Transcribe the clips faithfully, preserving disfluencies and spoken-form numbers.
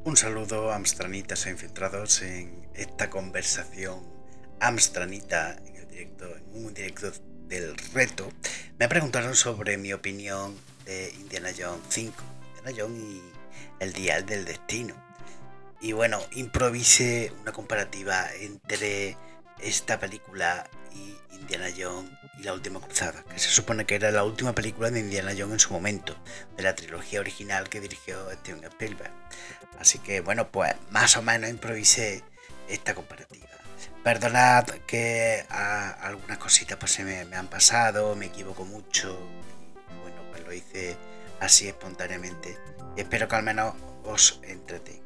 Un saludo, amstranitas e infiltrados, en esta conversación amstranita en el directo, en un directo del reto. Me preguntaron sobre mi opinión de Indiana Jones cinco, Indiana Jones y el Dial del Destino. Y bueno, improvisé una comparativa entre esta película y Indiana Jones y La Última Cruzada, que se supone que era la última película de Indiana Jones en su momento, de la trilogía original que dirigió Steven Spielberg. Así que bueno, pues más o menos improvisé esta comparativa. Perdonad que a, algunas cositas pues se me, me han pasado, me equivoco mucho. Y bueno, pues lo hice así espontáneamente. Y espero que al menos os entretenga.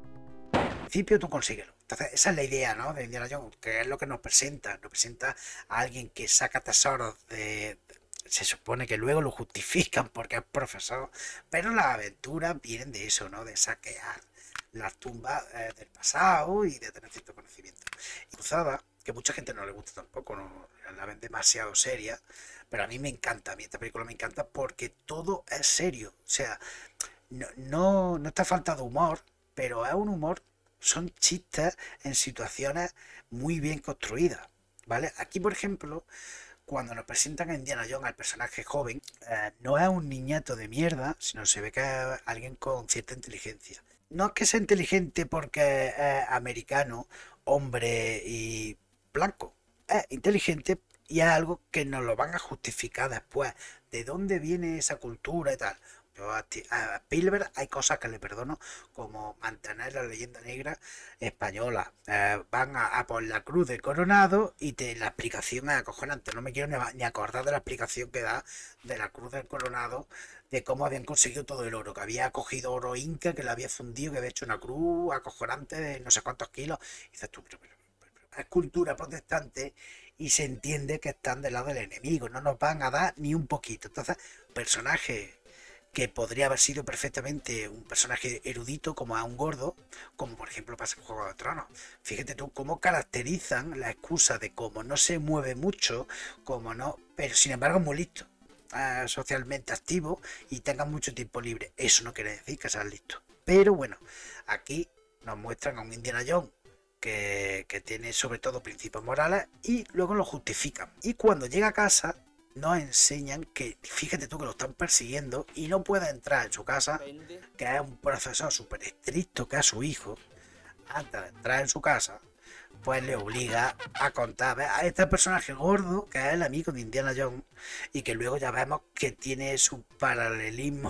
Al principio tú consíguelo. Entonces, esa es la idea, ¿no? De Indiana Jones, que es lo que nos presenta. Nos presenta a alguien que saca tesoros de... Se supone que luego lo justifican porque es profesor, pero las aventuras vienen de eso, ¿no? De saquear las tumbas eh, del pasado y de tener cierto conocimiento. Y Cruzada, que mucha gente no le gusta tampoco, no la ven demasiado seria, pero a mí me encanta, a mí esta película me encanta porque todo es serio. O sea, no, no, no está falta de humor, pero es un humor, son chistes en situaciones muy bien construidas, ¿vale? Aquí, por ejemplo, cuando nos presentan a Indiana Jones, al personaje joven, eh, no es un niñato de mierda, sino se ve que es alguien con cierta inteligencia. No es que sea inteligente porque es americano, hombre y blanco. Es inteligente y es algo que nos lo van a justificar después. ¿De dónde viene esa cultura y tal? Yo a, a Spielberg hay cosas que le perdono, como mantener la leyenda negra española. Eh, van a, a por la cruz de Coronado y te, la explicación es acojonante. No me quiero ni, ni acordar de la explicación que da de la cruz del Coronado, de cómo habían conseguido todo el oro, que había cogido oro inca, que lo había fundido, que había hecho una cruz acojonante de no sé cuántos kilos. Y dices tú, pero, pero, pero, pero es cultura protestante y se entiende que están del lado del enemigo, no nos van a dar ni un poquito. Entonces, personaje que podría haber sido perfectamente un personaje erudito como a un gordo, como por ejemplo pasa en Juego de Tronos. Fíjate tú cómo caracterizan la excusa de cómo no se mueve mucho, como no, pero sin embargo es muy listo, eh, socialmente activo y tenga mucho tiempo libre. Eso no quiere decir que seas listo. Pero bueno, aquí nos muestran a un Indiana Jones que, que tiene sobre todo principios morales y luego lo justifican. Y cuando llega a casa nos enseñan que, fíjate tú que lo están persiguiendo y no puede entrar en su casa, que es un profesor súper estricto que a su hijo, antes de entrar en su casa, pues le obliga a contar a este personaje gordo, que es el amigo de Indiana Jones, y que luego ya vemos que tiene su paralelismo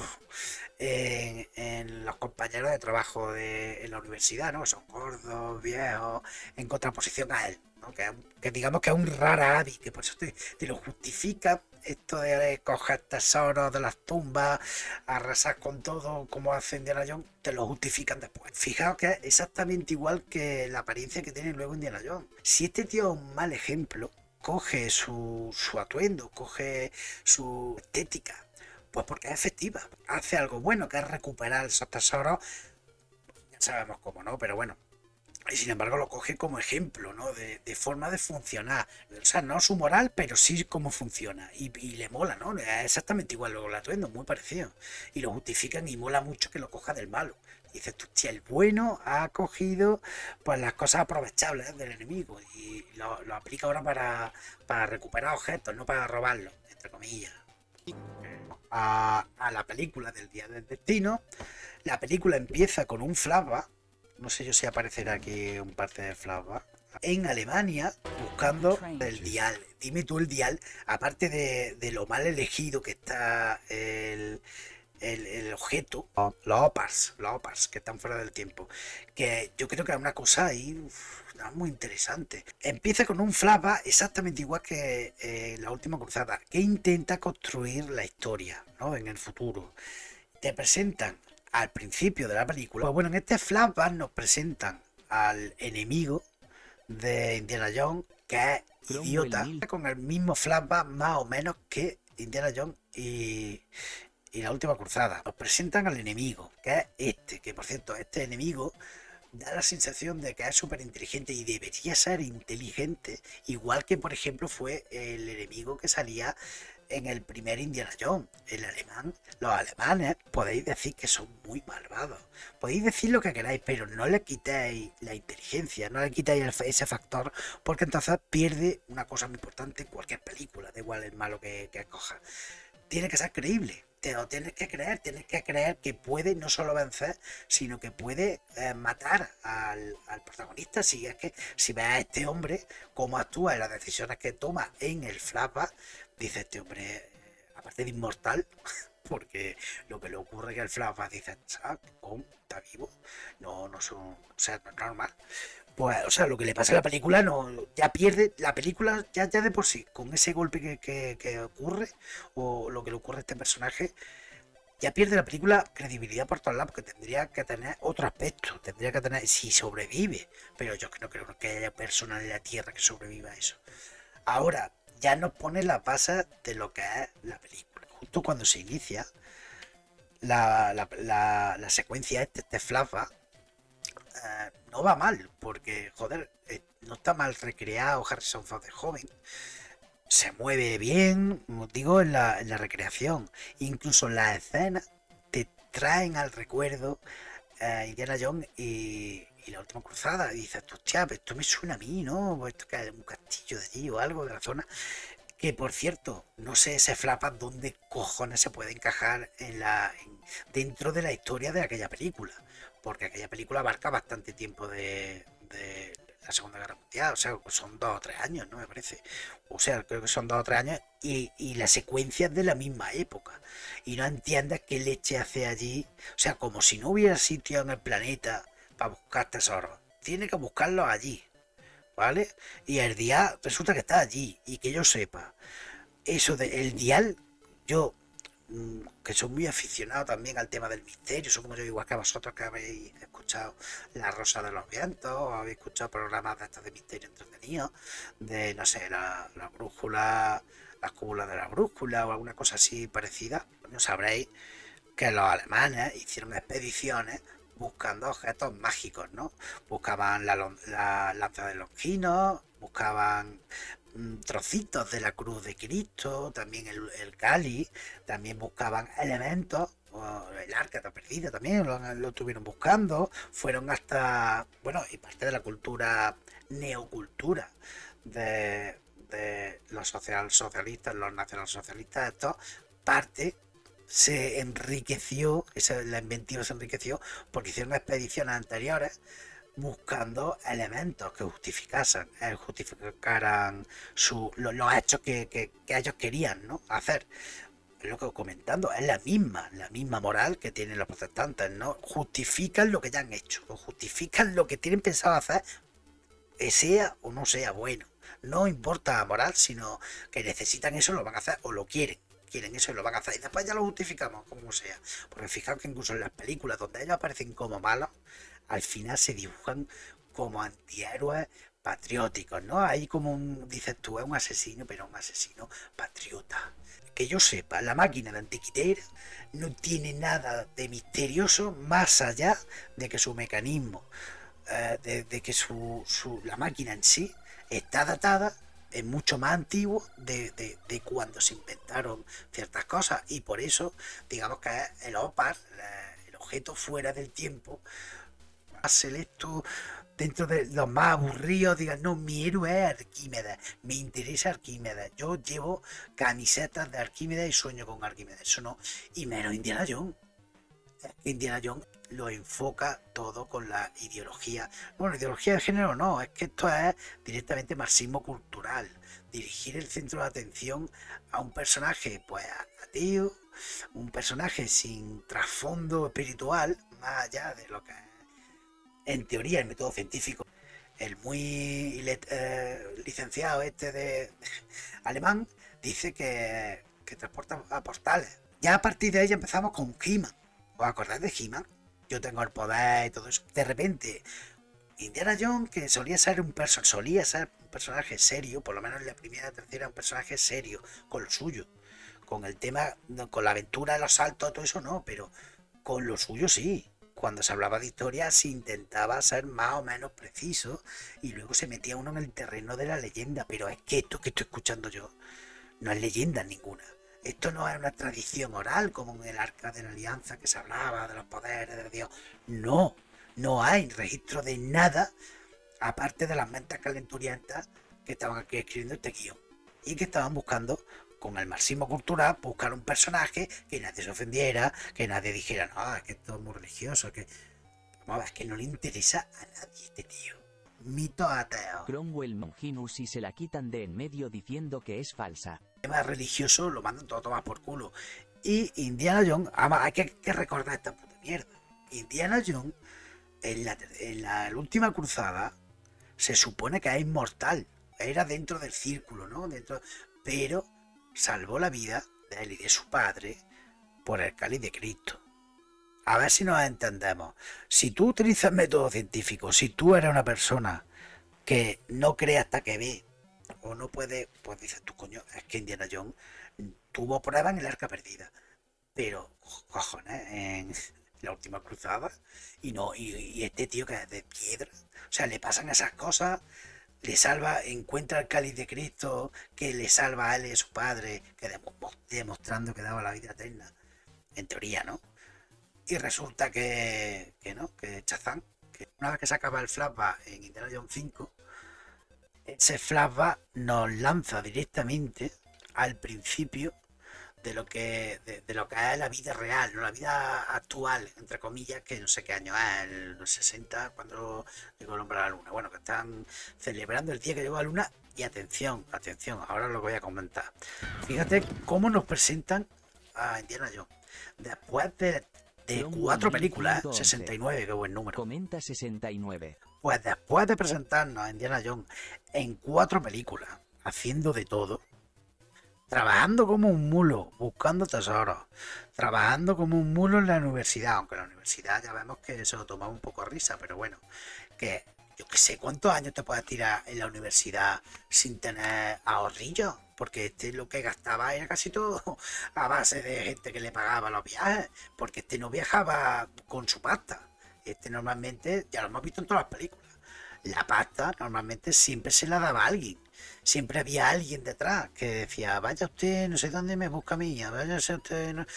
en, en los compañeros de trabajo de en la universidad, ¿no? Son gordos, viejos, en contraposición a él, ¿no? Que, que digamos que es un rara avis, que por eso te, te lo justifica esto de coger tesoros de las tumbas, arrasar con todo como hace Indiana Jones, te lo justifican después. Fijaos que es exactamente igual que la apariencia que tiene luego Indiana Jones. Si este tío es un mal ejemplo, coge su, su atuendo, coge su estética, pues porque es efectiva, hace algo bueno, que es recuperar esos tesoros, ya sabemos cómo, ¿no? Pero bueno, y sin embargo lo coge como ejemplo, ¿no? De, de forma de funcionar. O sea, no su moral, pero sí cómo funciona. Y, y le mola, ¿no? Es exactamente igual luego el atuendo, muy parecido. Y lo justifican y mola mucho que lo coja del malo. Y dices tú, hostia, el bueno ha cogido pues las cosas aprovechables del enemigo y lo, lo aplica ahora para, para recuperar objetos, no para robarlos, entre comillas. A, a la película del Día del Destino. La película empieza con un flashback, no sé yo si aparecerá aquí un parte de flashback, en Alemania buscando el dial. Dime tú el dial, aparte de, de lo mal elegido que está el, el, el objeto, los opars, los opars que están fuera del tiempo, que yo creo que es una cosa ahí uf, muy interesante. Empieza con un flashback exactamente igual que eh, La Última Cruzada, que intenta construir la historia, ¿no? En el futuro. Te presentan al principio de la película, pues bueno, en este flashback nos presentan al enemigo de Indiana Jones, que es idiota, con el mismo flashback más o menos que Indiana Jones y, y La Última Cruzada. Nos presentan al enemigo, que es este, que por cierto, este enemigo da la sensación de que es súper inteligente y debería ser inteligente, igual que por ejemplo fue el enemigo que salía en el primer Indiana Jones, el alemán, los alemanes podéis decir que son muy malvados, podéis decir lo que queráis, pero no le quitéis la inteligencia, no le quitéis el, ese factor, porque entonces pierde una cosa muy importante en cualquier película, da igual el malo que, que coja. Tiene que ser creíble, te lo tienes que creer, tienes que creer que puede no solo vencer, sino que puede eh, matar al, al protagonista. Si es que si ves a este hombre, cómo actúa y las decisiones que toma en el flashback, dice este hombre, eh, aparte de inmortal, porque lo que le ocurre que el flashback dice, ¿cómo? ¿Está vivo? No, no son, o sea, no es normal. Pues, o sea, lo que le pasa a la película no, ya pierde la película ya, ya de por sí, con ese golpe que, que, que ocurre, o lo que le ocurre a este personaje, ya pierde la película credibilidad por todos lados, porque tendría que tener otro aspecto, tendría que tener, si sobrevive, pero yo no creo que haya persona en la Tierra que sobreviva a eso. Ahora, ya nos pone la base de lo que es la película. Justo cuando se inicia la, la, la, la secuencia este, este flashback, Uh, no va mal, porque, joder, eh, no está mal recreado Harrison Ford de joven. Se mueve bien, digo, en la, en la recreación. Incluso las escenas te traen al recuerdo uh, Indiana Jones y, y la última cruzada. Y dices, hostia, esto me suena a mí, ¿no? Esto que es un castillo de allí o algo de la zona. Que por cierto, no sé ese flapa dónde cojones se puede encajar en la en, dentro de la historia de aquella película, porque aquella película abarca bastante tiempo de, de la Segunda Guerra Mundial, o sea, son dos o tres años, ¿no? Me parece. O sea, creo que son dos o tres años y, y la secuencia es de la misma época. Y no entiendes qué leche hace allí. O sea, como si no hubiera sitio en el planeta para buscar tesoros. Tiene que buscarlos allí. ¿Vale? Y el dial resulta que está allí y que yo sepa, eso de el dial, yo mmm, que soy muy aficionado también al tema del misterio, supongo yo igual que vosotros que habéis escuchado La Rosa de los Vientos o habéis escuchado programas de estos de misterio entretenidos, de no sé, la, la brújula, las cúpulas de la brújula o alguna cosa así parecida, no sabréis que los alemanes hicieron expediciones buscando objetos mágicos, ¿no? Buscaban la, la lanza de Longino, buscaban mmm, trocitos de la cruz de Cristo, también el, el cáliz, también buscaban elementos, el arca está perdida también, lo, lo estuvieron buscando, fueron hasta, bueno, y parte de la cultura, neocultura de, de los social, socialistas, los nacionalsocialistas, esto parte se enriqueció, esa, la inventiva se enriqueció porque hicieron expediciones anteriores buscando elementos que justificasen, eh, justificaran su, lo, los hechos que, que, que ellos querían, ¿no? hacer. Es lo que comentando, es la misma, la misma moral que tienen los protestantes, ¿no? Justifican lo que ya han hecho, o justifican lo que tienen pensado hacer, sea o no sea bueno. No importa la moral, sino que necesitan eso, lo van a hacer o lo quieren. Quieren eso y lo van a hacer y después ya lo justificamos como sea, porque fijaos que incluso en las películas donde ellos aparecen como malos, al final se dibujan como antihéroes patrióticos, ¿no? Ahí como un, dices tú, es un asesino, pero un asesino patriota. Que yo sepa, la máquina de Antiquitera no tiene nada de misterioso más allá de que su mecanismo, eh, de, de que su, su, la máquina en sí está datada, es mucho más antiguo de, de, de cuando se inventaron ciertas cosas y por eso digamos que el OPAR, el objeto fuera del tiempo más selecto, dentro de los más aburridos. Digan, no, mi héroe es Arquímedes, me interesa Arquímedes, yo llevo camisetas de Arquímedes y sueño con Arquímedes, eso no, y menos Indiana Jones. Indiana Jones lo enfoca todo con la ideología. Bueno, ideología de género no, es que esto es directamente marxismo cultural. Dirigir el centro de atención a un personaje, pues ateo, un personaje sin trasfondo espiritual, más allá de lo que es, en teoría, el método científico. El muy eh, licenciado este de, de alemán dice que, que transporta a postales. Ya a partir de ahí empezamos con He-Man. ¿Os acordáis de He-Man? Yo tengo el poder y todo eso. De repente, Indiana Jones, que solía ser un perso solía ser un personaje serio, por lo menos en la primera y tercera, un personaje serio, con lo suyo. Con el tema, con la aventura, los saltos, todo eso no, pero con lo suyo sí. Cuando se hablaba de historia se intentaba ser más o menos preciso y luego se metía uno en el terreno de la leyenda. Pero es que esto que estoy escuchando yo no es leyenda ninguna. Esto no es una tradición oral como en el Arca de la Alianza que se hablaba de los poderes de Dios. No, no hay registro de nada aparte de las mentes calenturientas que estaban aquí escribiendo este guión y que estaban buscando con el marxismo cultural buscar un personaje que nadie se ofendiera, que nadie dijera, no, es que esto es muy religioso, que vamos, es que no le interesa a nadie este tío. Mito ateo. Cromwell Longinus y se la quitan de en medio diciendo que es falsa. El tema religioso lo mandan todo a tomar por culo. Y Indiana Jones, además hay que, que recordar esta puta mierda. Indiana Jones, en la, en la última cruzada, se supone que es inmortal. Era dentro del círculo, ¿no? Dentro, pero salvó la vida de él y de su padre por el cáliz de Cristo. A ver si nos entendemos. Si tú utilizas método científico, si tú eres una persona que no cree hasta que ve, o no puede, pues dices tú, coño, es que Indiana Jones tuvo pruebas en el Arca Perdida. Pero, cojones, en la última cruzada, y no, y, y este tío que es de piedra, o sea, le pasan esas cosas, le salva, encuentra el cáliz de Cristo, que le salva a él y a su padre, que demostrando que daba la vida eterna, en teoría, ¿no? Y resulta que, que no, que Shazam, que una vez que se acaba el flashback en Indiana Jones cinco, ese flashback nos lanza directamente al principio de lo que de, de lo que es la vida real, ¿no? La vida actual, entre comillas, que no sé qué año es, el sesenta, cuando llegó el hombre a la luna. Bueno, que están celebrando el día que llegó a la luna. Y atención, atención, ahora lo voy a comentar. Fíjate cómo nos presentan a Indiana Jones. Después de De cuatro películas, ¿eh? sesenta y nueve, qué buen número. Comenta sesenta y nueve. Pues después de presentarnos a Indiana Jones en cuatro películas, haciendo de todo, trabajando como un mulo, buscando tesoros, trabajando como un mulo en la universidad, aunque en la universidad ya vemos que se lo tomaba un poco a risa, pero bueno, que yo que sé, ¿cuántos años te puedes tirar en la universidad sin tener ahorrillos? Porque este lo que gastaba era casi todo a base de gente que le pagaba los viajes, porque este no viajaba con su pasta. Este normalmente, ya lo hemos visto en todas las películas, la pasta normalmente siempre se la daba a alguien. Siempre había alguien detrás que decía, vaya usted, no sé dónde me busca a mí, vaya usted... No...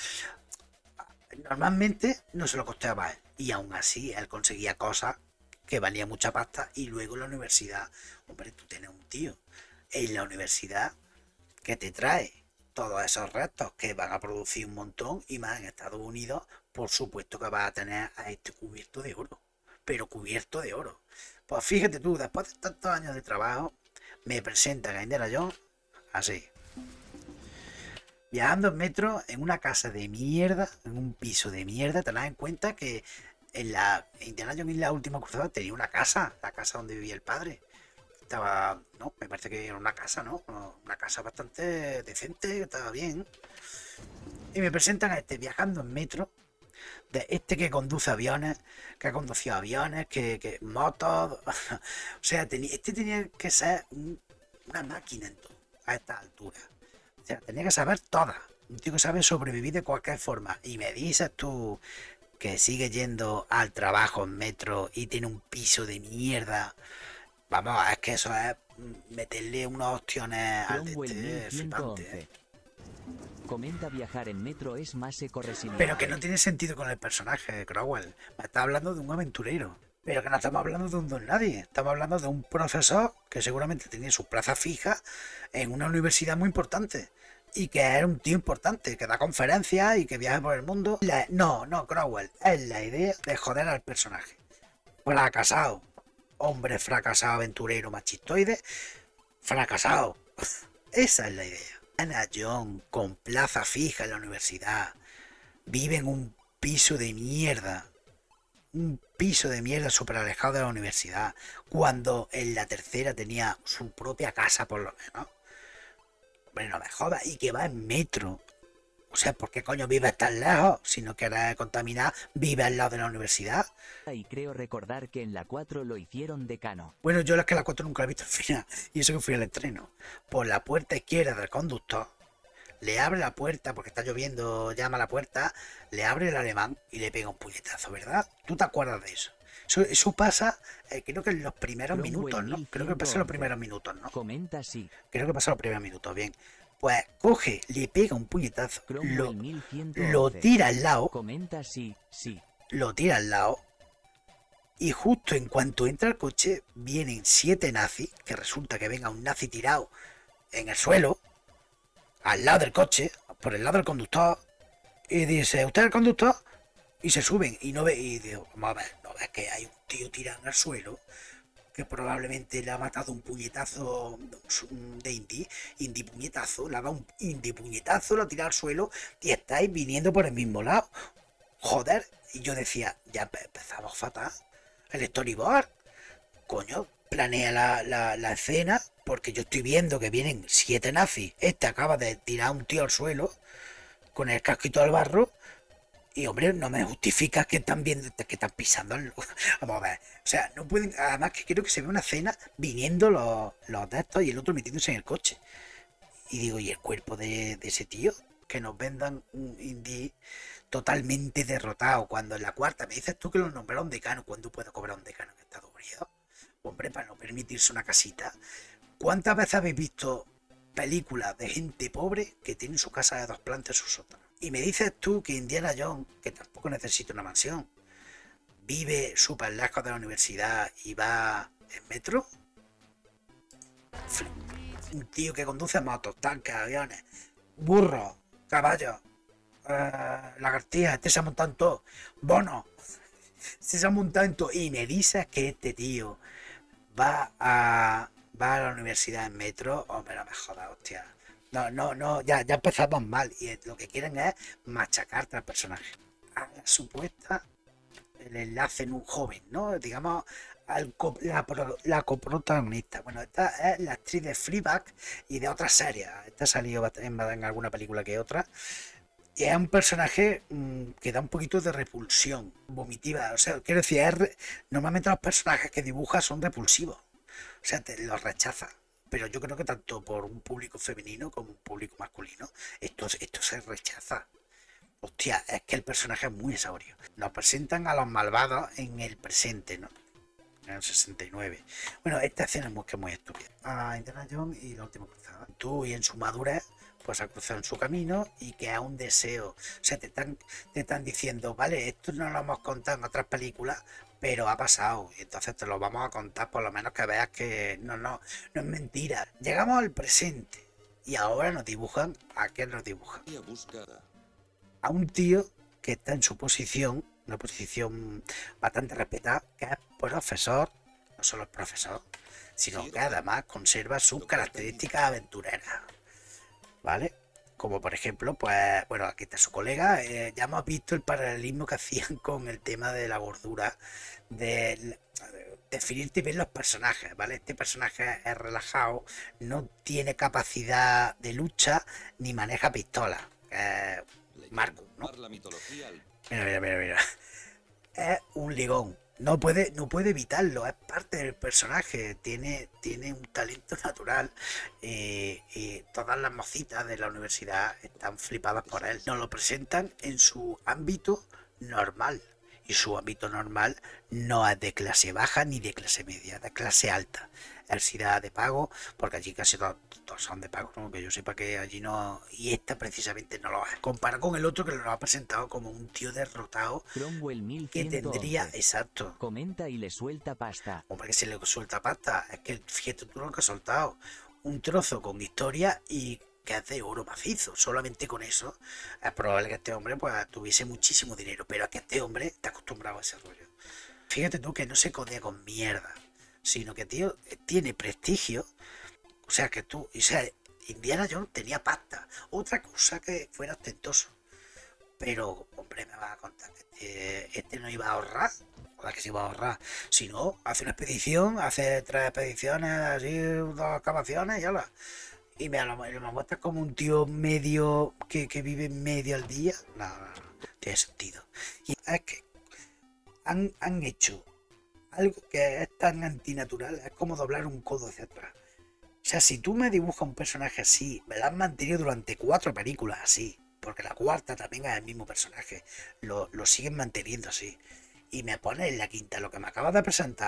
Normalmente no se lo costeaba a él. Y aún así, él conseguía cosas que valía mucha pasta. Y luego en la universidad, hombre, tú tienes un tío en la universidad que te trae todos esos restos que van a producir un montón, y más en Estados Unidos, por supuesto que vas a tener a este cubierto de oro, pero cubierto de oro. Pues fíjate tú, después de tantos años de trabajo, me presentan a Indiana Jones así, viajando en metro en una casa de mierda, en un piso de mierda. Tened en cuenta que en la Indiana Jones y la última cruzada tenía una casa, la casa donde vivía el padre. Estaba, no, me parece que era una casa, ¿no? Una casa bastante decente, estaba bien. Y me presentan a este viajando en metro, de este que conduce aviones, que ha conducido aviones, que, que motos. O sea, tenía, este tenía que ser un, una máquina en todo, a esta altura. O sea, tenía que saber todas. Un tío que sabe sobrevivir de cualquier forma. Y me dices tú que sigue yendo al trabajo en metro y tiene un piso de mierda. Vamos, es que eso es meterle unas opciones al de este flipante. ¿eh? Comenta viajar en metro es más ecoresiliente. Pero que no tiene sentido con el personaje, Cromwell. Me está hablando de un aventurero. Pero que no estamos hablando de un don nadie. Estamos hablando de un profesor que seguramente tenía su plaza fija en una universidad muy importante. Y que era un tío importante, que da conferencias y que viaja por el mundo. La... No, no, Cromwell. Es la idea de joder al personaje. Fracasado. Hombre fracasado, aventurero, machistoide, fracasado. Esa es la idea. Indiana Jones, con plaza fija en la universidad, vive en un piso de mierda. Un piso de mierda súper alejado de la universidad. Cuando en la tercera tenía su propia casa, por lo menos. Hombre, no me jodas. Y que va en metro. O sea, ¿por qué coño vives tan lejos? Si no quieres contaminar, vive al lado de la universidad. Y creo recordar que en la cuatro lo hicieron decano. Bueno, yo la que la cuatro nunca la he visto al final. Y eso que fui al estreno. Por la puerta izquierda del conductor, le abre la puerta, porque está lloviendo, llama a la puerta, le abre el alemán y le pega un puñetazo, ¿verdad? ¿Tú te acuerdas de eso? Eso, eso pasa, eh, creo que en los primeros Cromwell minutos, ¿no? Creo que pasa en los primeros minutos, ¿no? Comenta sí. Creo que pasa en los primeros minutos, bien. Pues coge, le pega un puñetazo, lo, Cromwell mil ciento once. lo tira al lado, Comenta sí, sí. lo tira al lado, y justo en cuanto entra al coche, vienen siete nazis, que resulta que venga un nazi tirado en el suelo, al lado del coche, por el lado del conductor, y dice, ¿usted es el conductor? Y se suben, y no ve, y digo, vamos a ver, no ves que hay un tío tirado en el suelo, que probablemente le ha matado un puñetazo de indie, indie puñetazo, le ha dado un indie puñetazo, lo ha tirado al suelo, y estáis viniendo por el mismo lado. Joder, y yo decía, ya empezamos fatal. El storyboard, coño, planea la, la, la escena, porque yo estoy viendo que vienen siete nazis. Este acaba de tirar a un tío al suelo con el casquito al barro. Y hombre, no me justifica que están viendo, que están pisando al... Vamos a ver. O sea, no pueden. Además que quiero que se vea una escena viniendo los, los de estos y el otro metiéndose en el coche. Y digo, ¿y el cuerpo de, de ese tío? Que nos vendan un indie totalmente derrotado. Cuando en la cuarta me dices tú que lo nombraron decano. ¿Cuándo puedo cobrar un decano en Estados Unidos? Hombre, para no permitirse una casita. ¿Cuántas veces habéis visto películas de gente pobre que tiene su casa de dos plantas en su sótano? Y me dices tú que Indiana Jones, que tampoco necesita una mansión, vive súper lejos de la universidad y va en metro. Un tío que conduce motos, tanques, aviones, burros, caballos, eh, lagartijas, este se ha montado en todo, bonos, este se ha montado en todo. Y me dices que este tío va a, va a la universidad en metro. Hombre, no me jodas, hostia. No, no, no, ya, ya empezamos mal. Y lo que quieren es machacarte al personaje. A la supuesta, el enlace en un joven, ¿no? Digamos, al co la, la coprotagonista. Bueno, esta es la actriz de Fleabag y de otras series. Esta ha salido en, en alguna película que otra. Y es un personaje mmm, que da un poquito de repulsión vomitiva. O sea, quiero decir, es, normalmente los personajes que dibuja son repulsivos. O sea, te los rechaza. Pero yo creo que tanto por un público femenino como un público masculino, esto, esto se rechaza. Hostia, es que el personaje es muy sabrio. Nos presentan a los malvados en el presente, ¿no? En el sesenta y nueve. Bueno, esta escena es muy, que muy estúpida. A Indiana Jones y la última cruzada. Tú y en su madurez, pues ha cruzado en su camino y que es un deseo. O sea, te están, te están diciendo, vale, esto no lo hemos contado en otras películas, pero ha pasado, y entonces te lo vamos a contar, por lo menos que veas que no, no, no es mentira. Llegamos al presente y ahora nos dibujan, ¿a qué nos dibujan? A un tío que está en su posición, una posición bastante respetada, que es profesor, no solo es profesor, sino que además conserva sus características aventureras, ¿vale? Como por ejemplo, pues, bueno, aquí está su colega, eh, ya hemos visto el paralelismo que hacían con el tema de la gordura, de definirte bien los personajes, ¿vale? Este personaje es relajado, no tiene capacidad de lucha, ni maneja pistola, eh, Marco, ¿no? Mira, mira, mira, mira. Es un ligón. No puede, no puede evitarlo, es parte del personaje, tiene, tiene un talento natural eh, y todas las mocitas de la universidad están flipadas por él. Nos lo presentan en su ámbito normal y su ámbito normal no es de clase baja ni de clase media, es de clase alta. Él sí da de pago, porque allí casi todos, todos son de pago, ¿no? Que yo sepa que allí no, y esta precisamente no lo es. Compara con el otro que lo ha presentado como un tío derrotado que tendría, exacto. Comenta y le suelta pasta. Hombre, que se le suelta pasta, es que fíjate tú lo que ha soltado, un trozo con historia y que es de oro macizo. Solamente con eso es probable que este hombre pues tuviese muchísimo dinero, pero es que este hombre está acostumbrado a ese rollo. Fíjate tú que no se codea con mierda, sino que, tío, tiene prestigio. O sea, que tú, o sea, Indiana Jones tenía pasta. Otra cosa que fuera ostentoso. Pero, hombre, me vas a contar que este, este no iba a ahorrar. Joder, que se iba a ahorrar. Si no, hace una expedición, hace tres expediciones, así, dos excavaciones y ala. Y me, me, me muestras como un tío medio, que, que vive medio al día. No, no, no, tiene sentido. Y es que han, han hecho algo que es tan antinatural, es como doblar un codo hacia atrás. O sea, si tú me dibujas un personaje así, me lo has mantenido durante cuatro películas así, porque la cuarta también es el mismo personaje, lo, lo siguen manteniendo así, y me pones en la quinta lo que me acabas de presentar,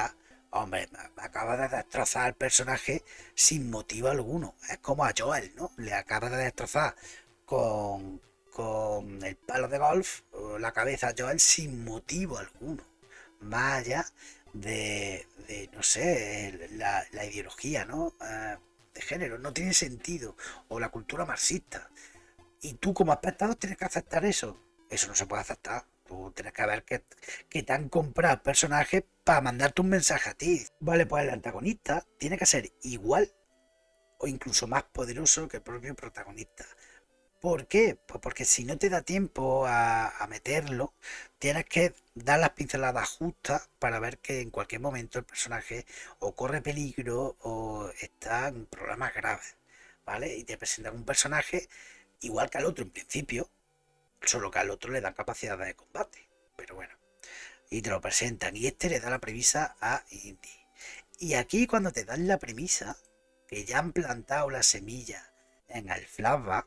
Hombre, me, me acaba de destrozar el personaje sin motivo alguno. Es como a Joel, ¿no? Le acaba de destrozar con, con el palo de golf la cabeza a Joel sin motivo alguno. Más allá de, de no sé, la, la ideología, ¿no? Eh, de género. No tiene sentido. O la cultura marxista. Y tú como espectador tienes que aceptar eso. Eso no se puede aceptar. Tú tienes que ver que, que te han comprado personajes para mandarte un mensaje a ti. Vale, pues el antagonista tiene que ser igual o incluso más poderoso que el propio protagonista. ¿Por qué? Pues porque si no te da tiempo a, a meterlo, tienes que dar las pinceladas justas para ver que en cualquier momento el personaje o corre peligro o está en problemas graves, ¿vale? Y te presentan un personaje igual que al otro en principio, solo que al otro le dan capacidad de combate, pero bueno, y te lo presentan, y este le da la premisa a Indy. Y aquí cuando te dan la premisa, que ya han plantado la semilla en el flashback,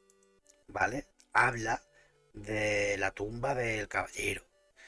¿vale? Habla de la tumba del caballero.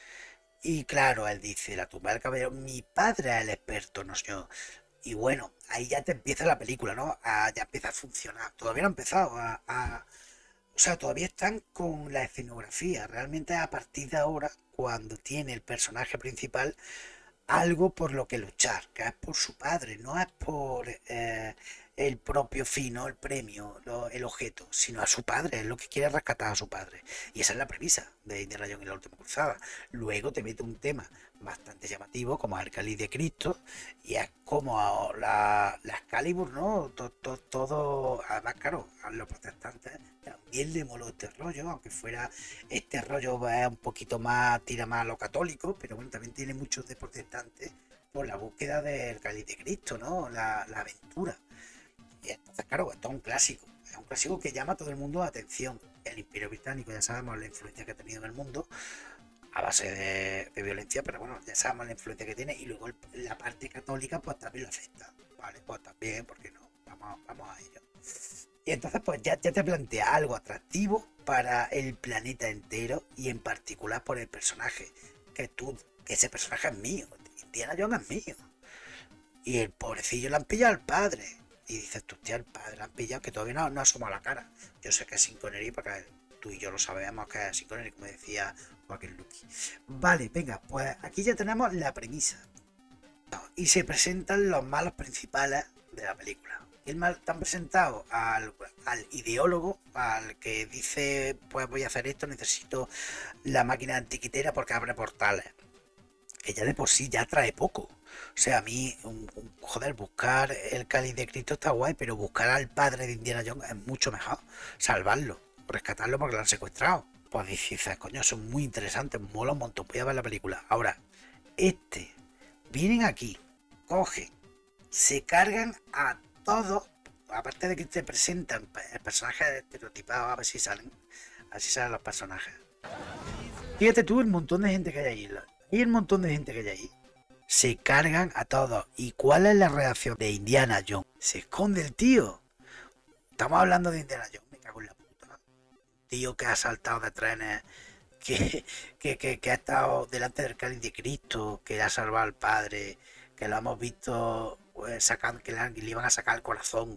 Y claro, él dice, la tumba del caballero, mi padre es el experto, no sé yo. Y bueno, ahí ya te empieza la película, ¿no? A, ya empieza a funcionar. Todavía no ha empezado a, a... O sea, todavía están con la escenografía. Realmente a partir de ahora, cuando tiene el personaje principal algo por lo que luchar, que es por su padre, no es por eh, el propio fin, no el premio, lo, el objeto, sino a su padre, es lo que quiere rescatar a su padre. Y esa es la premisa de Indiana Jones y la última cruzada. Luego te mete un tema bastante llamativo como el Cáliz de Cristo y es como la, la Excalibur, ¿no? Todo, todo, todo, además, claro, a los protestantes también le moló este rollo, aunque fuera este rollo es un poquito más, tira más a lo católico, pero bueno, también tiene muchos de protestantes por la búsqueda del Cáliz de Cristo, ¿no? La, la aventura. Y entonces, claro, esto es un clásico, es un clásico que llama a todo el mundo la atención. El Imperio Británico, ya sabemos la influencia que ha tenido en el mundo, a base de, de violencia, pero bueno, ya sabemos la influencia que tiene, y luego el, la parte católica pues también lo afecta, ¿vale? Pues también, porque no, vamos, vamos a ello. Y entonces pues ya, ya te plantea algo atractivo para el planeta entero y en particular por el personaje, que tú, que ese personaje es mío, Indiana Jones es mío. Y el pobrecillo le han pillado al padre. Y dices tú, hostia, el padre le han pillado, que todavía no, no asoma la cara. Yo sé que es Sean Connery, porque tú y yo lo sabemos que es Sean Connery, como decía Joaquín Luqui. Vale, venga, pues aquí ya tenemos la premisa. Y se presentan los malos principales de la película. El mal están presentados al, al ideólogo, al que dice, pues voy a hacer esto, necesito la máquina antiquitera porque abre portales. Que ya de por sí ya trae poco. O sea, a mí, un, un, joder, buscar el Cáliz de Cristo está guay, pero buscar al padre de Indiana Jones es mucho mejor. Salvarlo, rescatarlo porque lo han secuestrado. Pues dices, coño, son muy interesantes, mola un montón, voy a ver la película. Ahora, este, vienen aquí, cogen, se cargan a todos, aparte de que te presentan el personaje estereotipado, a ver si salen, así salen los personajes. Fíjate tú el montón de gente que hay ahí. Y el montón de gente que hay ahí. Se cargan a todos. ¿Y cuál es la reacción de Indiana Jones? Se esconde el tío. Estamos hablando de Indiana Jones, me cago en la puta. Un tío que ha saltado de trenes, que, que, que, que ha estado delante del Cáliz de Cristo, que le ha salvado al padre, que lo hemos visto pues, sacar, que le, le iban a sacar el corazón,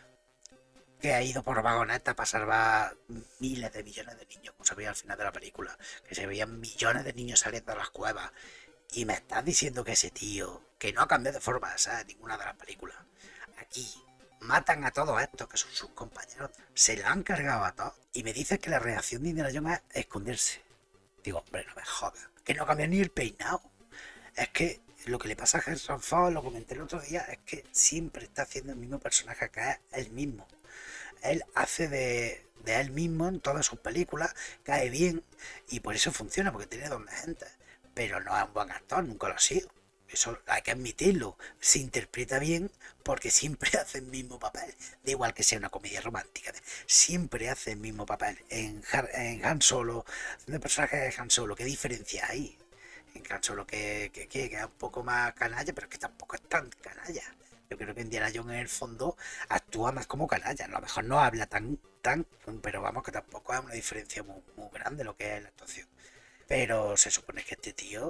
que ha ido por vagonetas para salvar miles de millones de niños, como se veía al final de la película, que se veían millones de niños saliendo de las cuevas, y me estás diciendo que ese tío, que no ha cambiado de forma, ¿sabes? Ninguna de las películas, aquí matan a todos estos que son sus compañeros, se lo han cargado a todos, y me dices que la reacción de Indiana Jones es esconderse. Digo, hombre, no me jodas, que no cambia ni el peinado. Es que lo que le pasa a Harrison Ford, lo comenté el otro día, es que siempre está haciendo el mismo personaje, que es el mismo. Él hace de, de él mismo en todas sus películas, cae bien y por eso funciona, porque tiene dos gentes, pero no es un buen actor, nunca lo ha sido. Eso hay que admitirlo. Se interpreta bien porque siempre hace el mismo papel. Da igual que sea una comedia romántica, siempre hace el mismo papel. En, en Han Solo, haciendo el personaje de Han Solo, ¿qué diferencia hay? En Han Solo que, que, que, que es un poco más canalla, pero que tampoco es tan canalla. Yo creo que Indiana Jones en el fondo actúa más como canalla. A lo mejor no habla tan, tan, pero vamos, que tampoco es una diferencia muy, muy grande lo que es la actuación. Pero se supone que este tío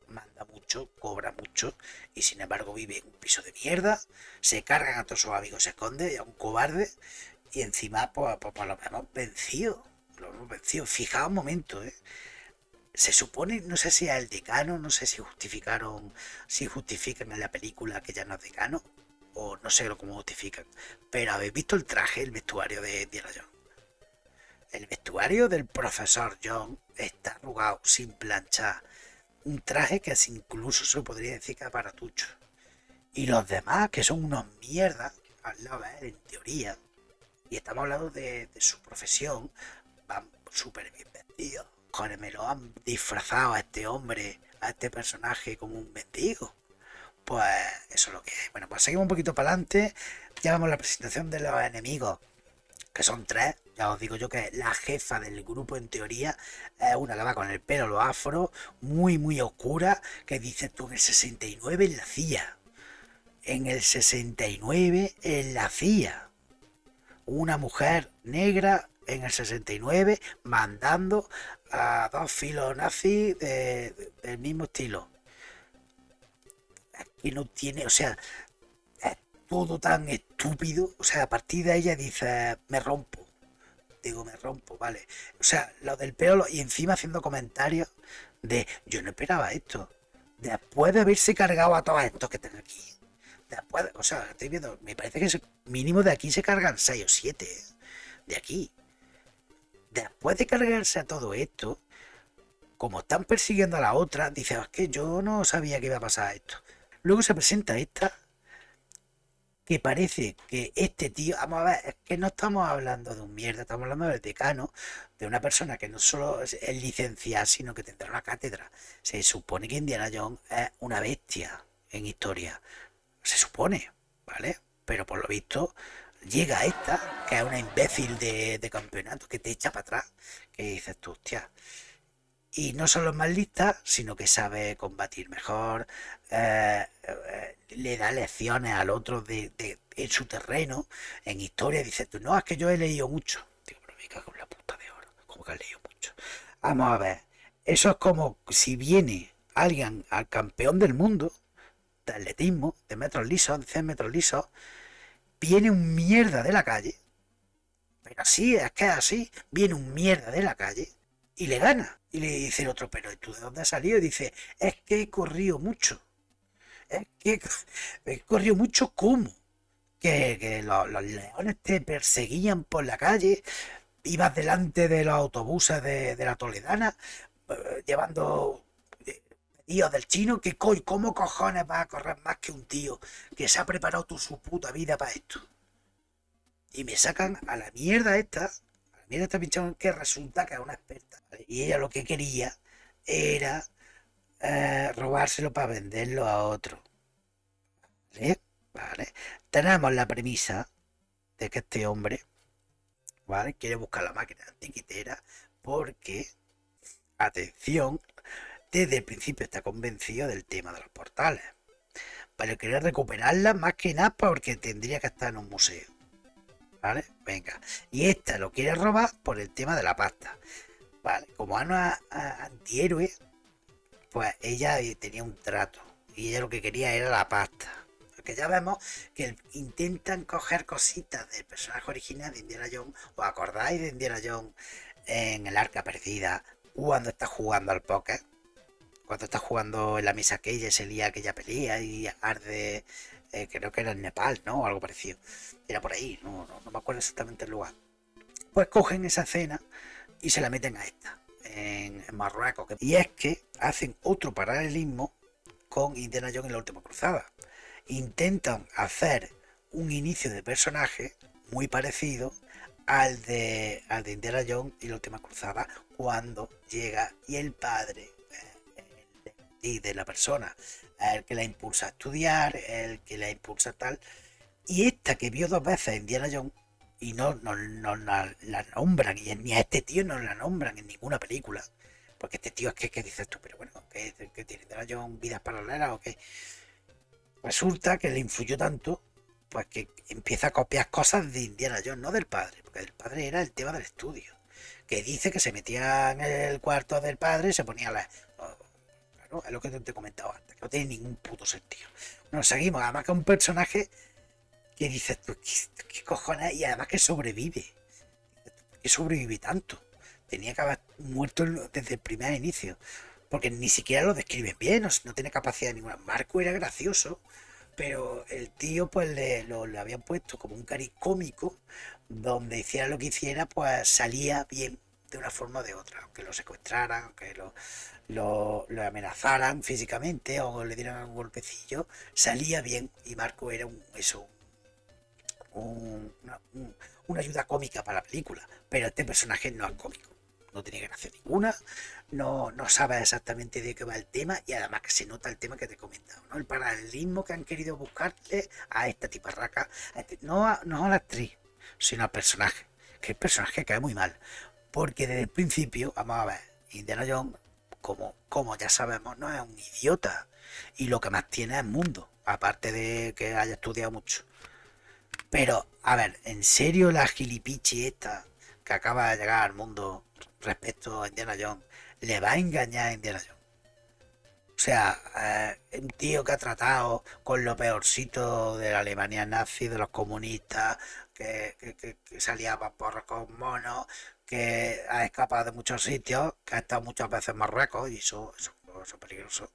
manda mucho, cobra mucho y sin embargo vive en un piso de mierda, se cargan a todos sus amigos, se esconde, y a un cobarde y encima pues, pues, pues lo hemos vencido, lo hemos vencido. Fijaos un momento, ¿eh? Se supone, no sé si es el decano, no sé si justificaron, si justifican en la película que ya no es decano, o no sé cómo justifican, pero habéis visto el traje, el vestuario de Indiana Jones. El vestuario del profesor John está arrugado, sin planchar. Un traje que incluso se podría decir que es baratucho. Y los demás, que son unos mierdas, al lado de él, en teoría, y estamos hablando de, de su profesión, van súper bien vestidos. Joder, me lo han disfrazado a este hombre, a este personaje como un mendigo. Pues eso es lo que es. Bueno, pues seguimos un poquito para adelante. Ya vemos la presentación de los enemigos, que son tres. Ya os digo yo que la jefa del grupo en teoría es una que va con el pelo los afro, muy muy oscura, que dice tú en el sesenta y nueve en la C I A. En el sesenta y nueve en la C I A. Una mujer negra en el sesenta y nueve mandando a dos filos nazis de, de, del mismo estilo. Que no tiene, o sea, es todo tan estúpido. O sea, a partir de ella dice, me rompo. Digo, me rompo, vale. O sea, lo del pelo y encima haciendo comentarios de, yo no esperaba esto. Después de haberse cargado a todos estos que están aquí. Después, o sea, estoy viendo, me parece que mínimo de aquí se cargan seis o siete. ¿eh? De aquí. Después de cargarse a todo esto, como están persiguiendo a la otra, dice, es que yo no sabía que iba a pasar esto. Luego se presenta esta, que parece que este tío, vamos a ver, es que no estamos hablando de un mierda, estamos hablando del decano, de una persona que no solo es licenciada, sino que tendrá una cátedra. Se supone que Indiana Jones es una bestia en historia, se supone, ¿vale? Pero por lo visto llega esta, que es una imbécil de, de campeonato, que te echa para atrás, que dices tú, hostia. Y no solo es más lista, sino que sabe combatir mejor, eh, eh, le da lecciones al otro de, de, en su terreno, en historia. Dices tú, no, es que yo he leído mucho. Digo, pero me cago en la puta de oro, como que has leído mucho. Vamos a ver, eso es como si viene alguien al campeón del mundo de atletismo, de metros lisos, de cien metros lisos, viene un mierda de la calle, pero así, es que es así, viene un mierda de la calle y le gana. Y le dice el otro, pero ¿tú de dónde has salido? Y dice, es que he corrido mucho. Es que he corrido mucho, ¿cómo? Que, que los, los leones te perseguían por la calle, ibas delante de los autobuses de, de la Toledana, eh, llevando tíos del chino, que coy, ¿cómo cojones vas a correr más que un tío que se ha preparado toda su puta vida para esto? Y me sacan a la mierda esta, a la mierda esta pinchón, que resulta que es una experta. ¿vale? Y ella lo que quería era eh, robárselo para venderlo a otro. ¿Vale? ¿Vale? Tenemos la premisa de que este hombre, ¿vale? Quiere buscar la máquina antiquitera porque, atención, desde el principio está convencido del tema de los portales. Pero quiere recuperarla más que nada porque tendría que estar en un museo. ¿Vale? Venga. Y esta lo quiere robar por el tema de la pasta. Vale. Como Ana antihéroe, pues ella tenía un trato. Y ella lo que quería era la pasta. Porque ya vemos que intentan coger cositas del personaje original de Indiana Jones. ¿Os acordáis de Indiana Jones en el Arca Perdida? Cuando está jugando al póker. Cuando está jugando en la mesa aquella, se lía aquella pelea y arde, eh, creo que era en Nepal, ¿no? O algo parecido. Era por ahí, no, no, no me acuerdo exactamente el lugar. Pues cogen esa escena y se la meten a esta, en, en Marruecos. Y es que hacen otro paralelismo con Indiana Jones en la última cruzada. Intentan hacer un inicio de personaje muy parecido al de, al de Indiana Jones y la última cruzada, cuando llega y el padre y de la persona, el que la impulsa a estudiar, el que la impulsa a tal, y esta que vio dos veces Indiana Jones y no, no, no la, la nombran, y ni a este tío no la nombran en ninguna película, porque este tío es que, que dices tú, pero bueno, que, que tiene Indiana Jones vidas paralelas o qué. Resulta que le influyó tanto, pues que empieza a copiar cosas de Indiana Jones, no del padre, porque el padre era el tema del estudio, que dice que se metía en el cuarto del padre y se ponía a la ¿no? Es lo que te he comentado antes, que no tiene ningún puto sentido. Nos seguimos, además que es un personaje que dices tú, ¿qué, qué cojones? Y además que sobrevive. ¿Por qué sobrevive tanto? Tenía que haber muerto desde el primer inicio. Porque ni siquiera lo describen bien, no, no tiene capacidad ninguna. Marco era gracioso, pero el tío pues le, lo, le habían puesto como un cariz cómico, donde hiciera lo que hiciera, pues salía bien de una forma o de otra, aunque lo secuestraran, aunque lo, lo, lo amenazaran físicamente o le dieran un golpecillo, salía bien. Y Marco era un, eso, un, una, un, una ayuda cómica para la película, pero este personaje no es cómico. No tiene gracia ninguna, no, no sabe exactamente de qué va el tema y además que se nota el tema que te he comentado, ¿no? El paralelismo que han querido buscarle a esta tiparraca, a este, no, a, no a la actriz, sino al personaje, que el personaje cae muy mal, porque desde el principio, vamos a ver, Indiana Jones, como, como ya sabemos, no es un idiota y lo que más tiene es mundo, aparte de que haya estudiado mucho. Pero, a ver, en serio la gilipichi esta que acaba de llegar al mundo respecto a Indiana Jones, le va a engañar a Indiana Jones. O sea, eh, un tío que ha tratado con lo peorcito de la Alemania nazi, de los comunistas, que, que, que, que salía a porros con monos, que ha escapado de muchos sitios, que ha estado muchas veces en Marruecos, y eso, eso, eso es peligroso.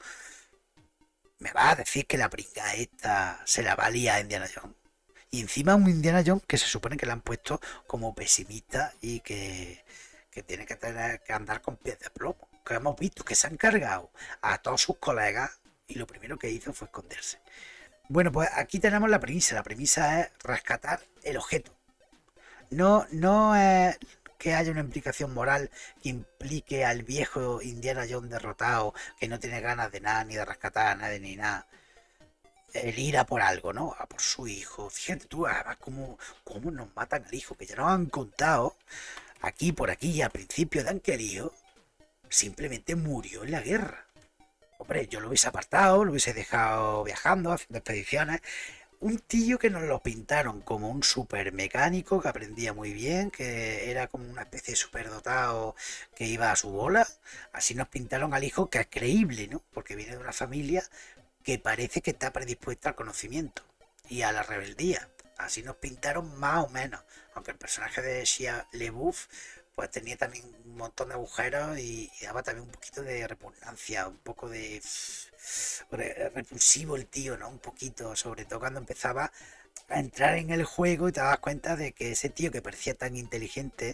Me va a decir que la pringa esta se la valía a Indiana Jones. Y encima un Indiana Jones que se supone que le han puesto como pesimista y que, que tiene que tener que andar con pies de plomo. Que hemos visto que se han cargado a todos sus colegas y lo primero que hizo fue esconderse. Bueno, pues aquí tenemos la premisa. La premisa es rescatar el objeto. No, no es que haya una implicación moral que implique al viejo Indiana Jones derrotado, que no tiene ganas de nada, ni de rescatar a nadie, ni nada. El ir a por algo, ¿no? A por su hijo. Fíjate tú, además, cómo, cómo nos matan al hijo, que ya nos han contado aquí, por aquí, y al principio dan que el hijo simplemente murió en la guerra. Hombre, yo lo hubiese apartado, lo hubiese dejado viajando, haciendo expediciones. Un tío que nos lo pintaron como un super mecánico que aprendía muy bien, que era como una especie de superdotado que iba a su bola. Así nos pintaron al hijo, que es creíble, ¿no? Porque viene de una familia que parece que está predispuesta al conocimiento y a la rebeldía. Así nos pintaron más o menos, aunque el personaje de Shia LaBeouf pues tenía también un montón de agujeros y, y daba también un poquito de repugnancia, un poco de repulsivo el tío, ¿no? Un poquito, sobre todo cuando empezaba a entrar en el juego y te dabas cuenta de que ese tío que parecía tan inteligente,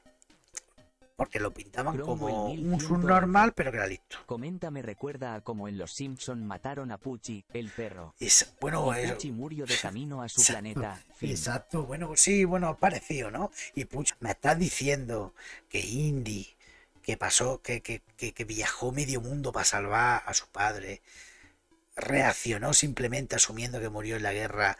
porque lo pintaban como un subnormal, pero que era listo. Comenta, me recuerda a como en Los Simpson mataron a Pucci, el perro. Es, bueno, y Pucci murió de camino a su exacto, planeta. Fin. Exacto, bueno, sí, bueno, parecido, ¿no? Y Pucci, me estás diciendo que Indy, que pasó, que, que, que, que viajó medio mundo para salvar a su padre, reaccionó simplemente asumiendo que murió en la guerra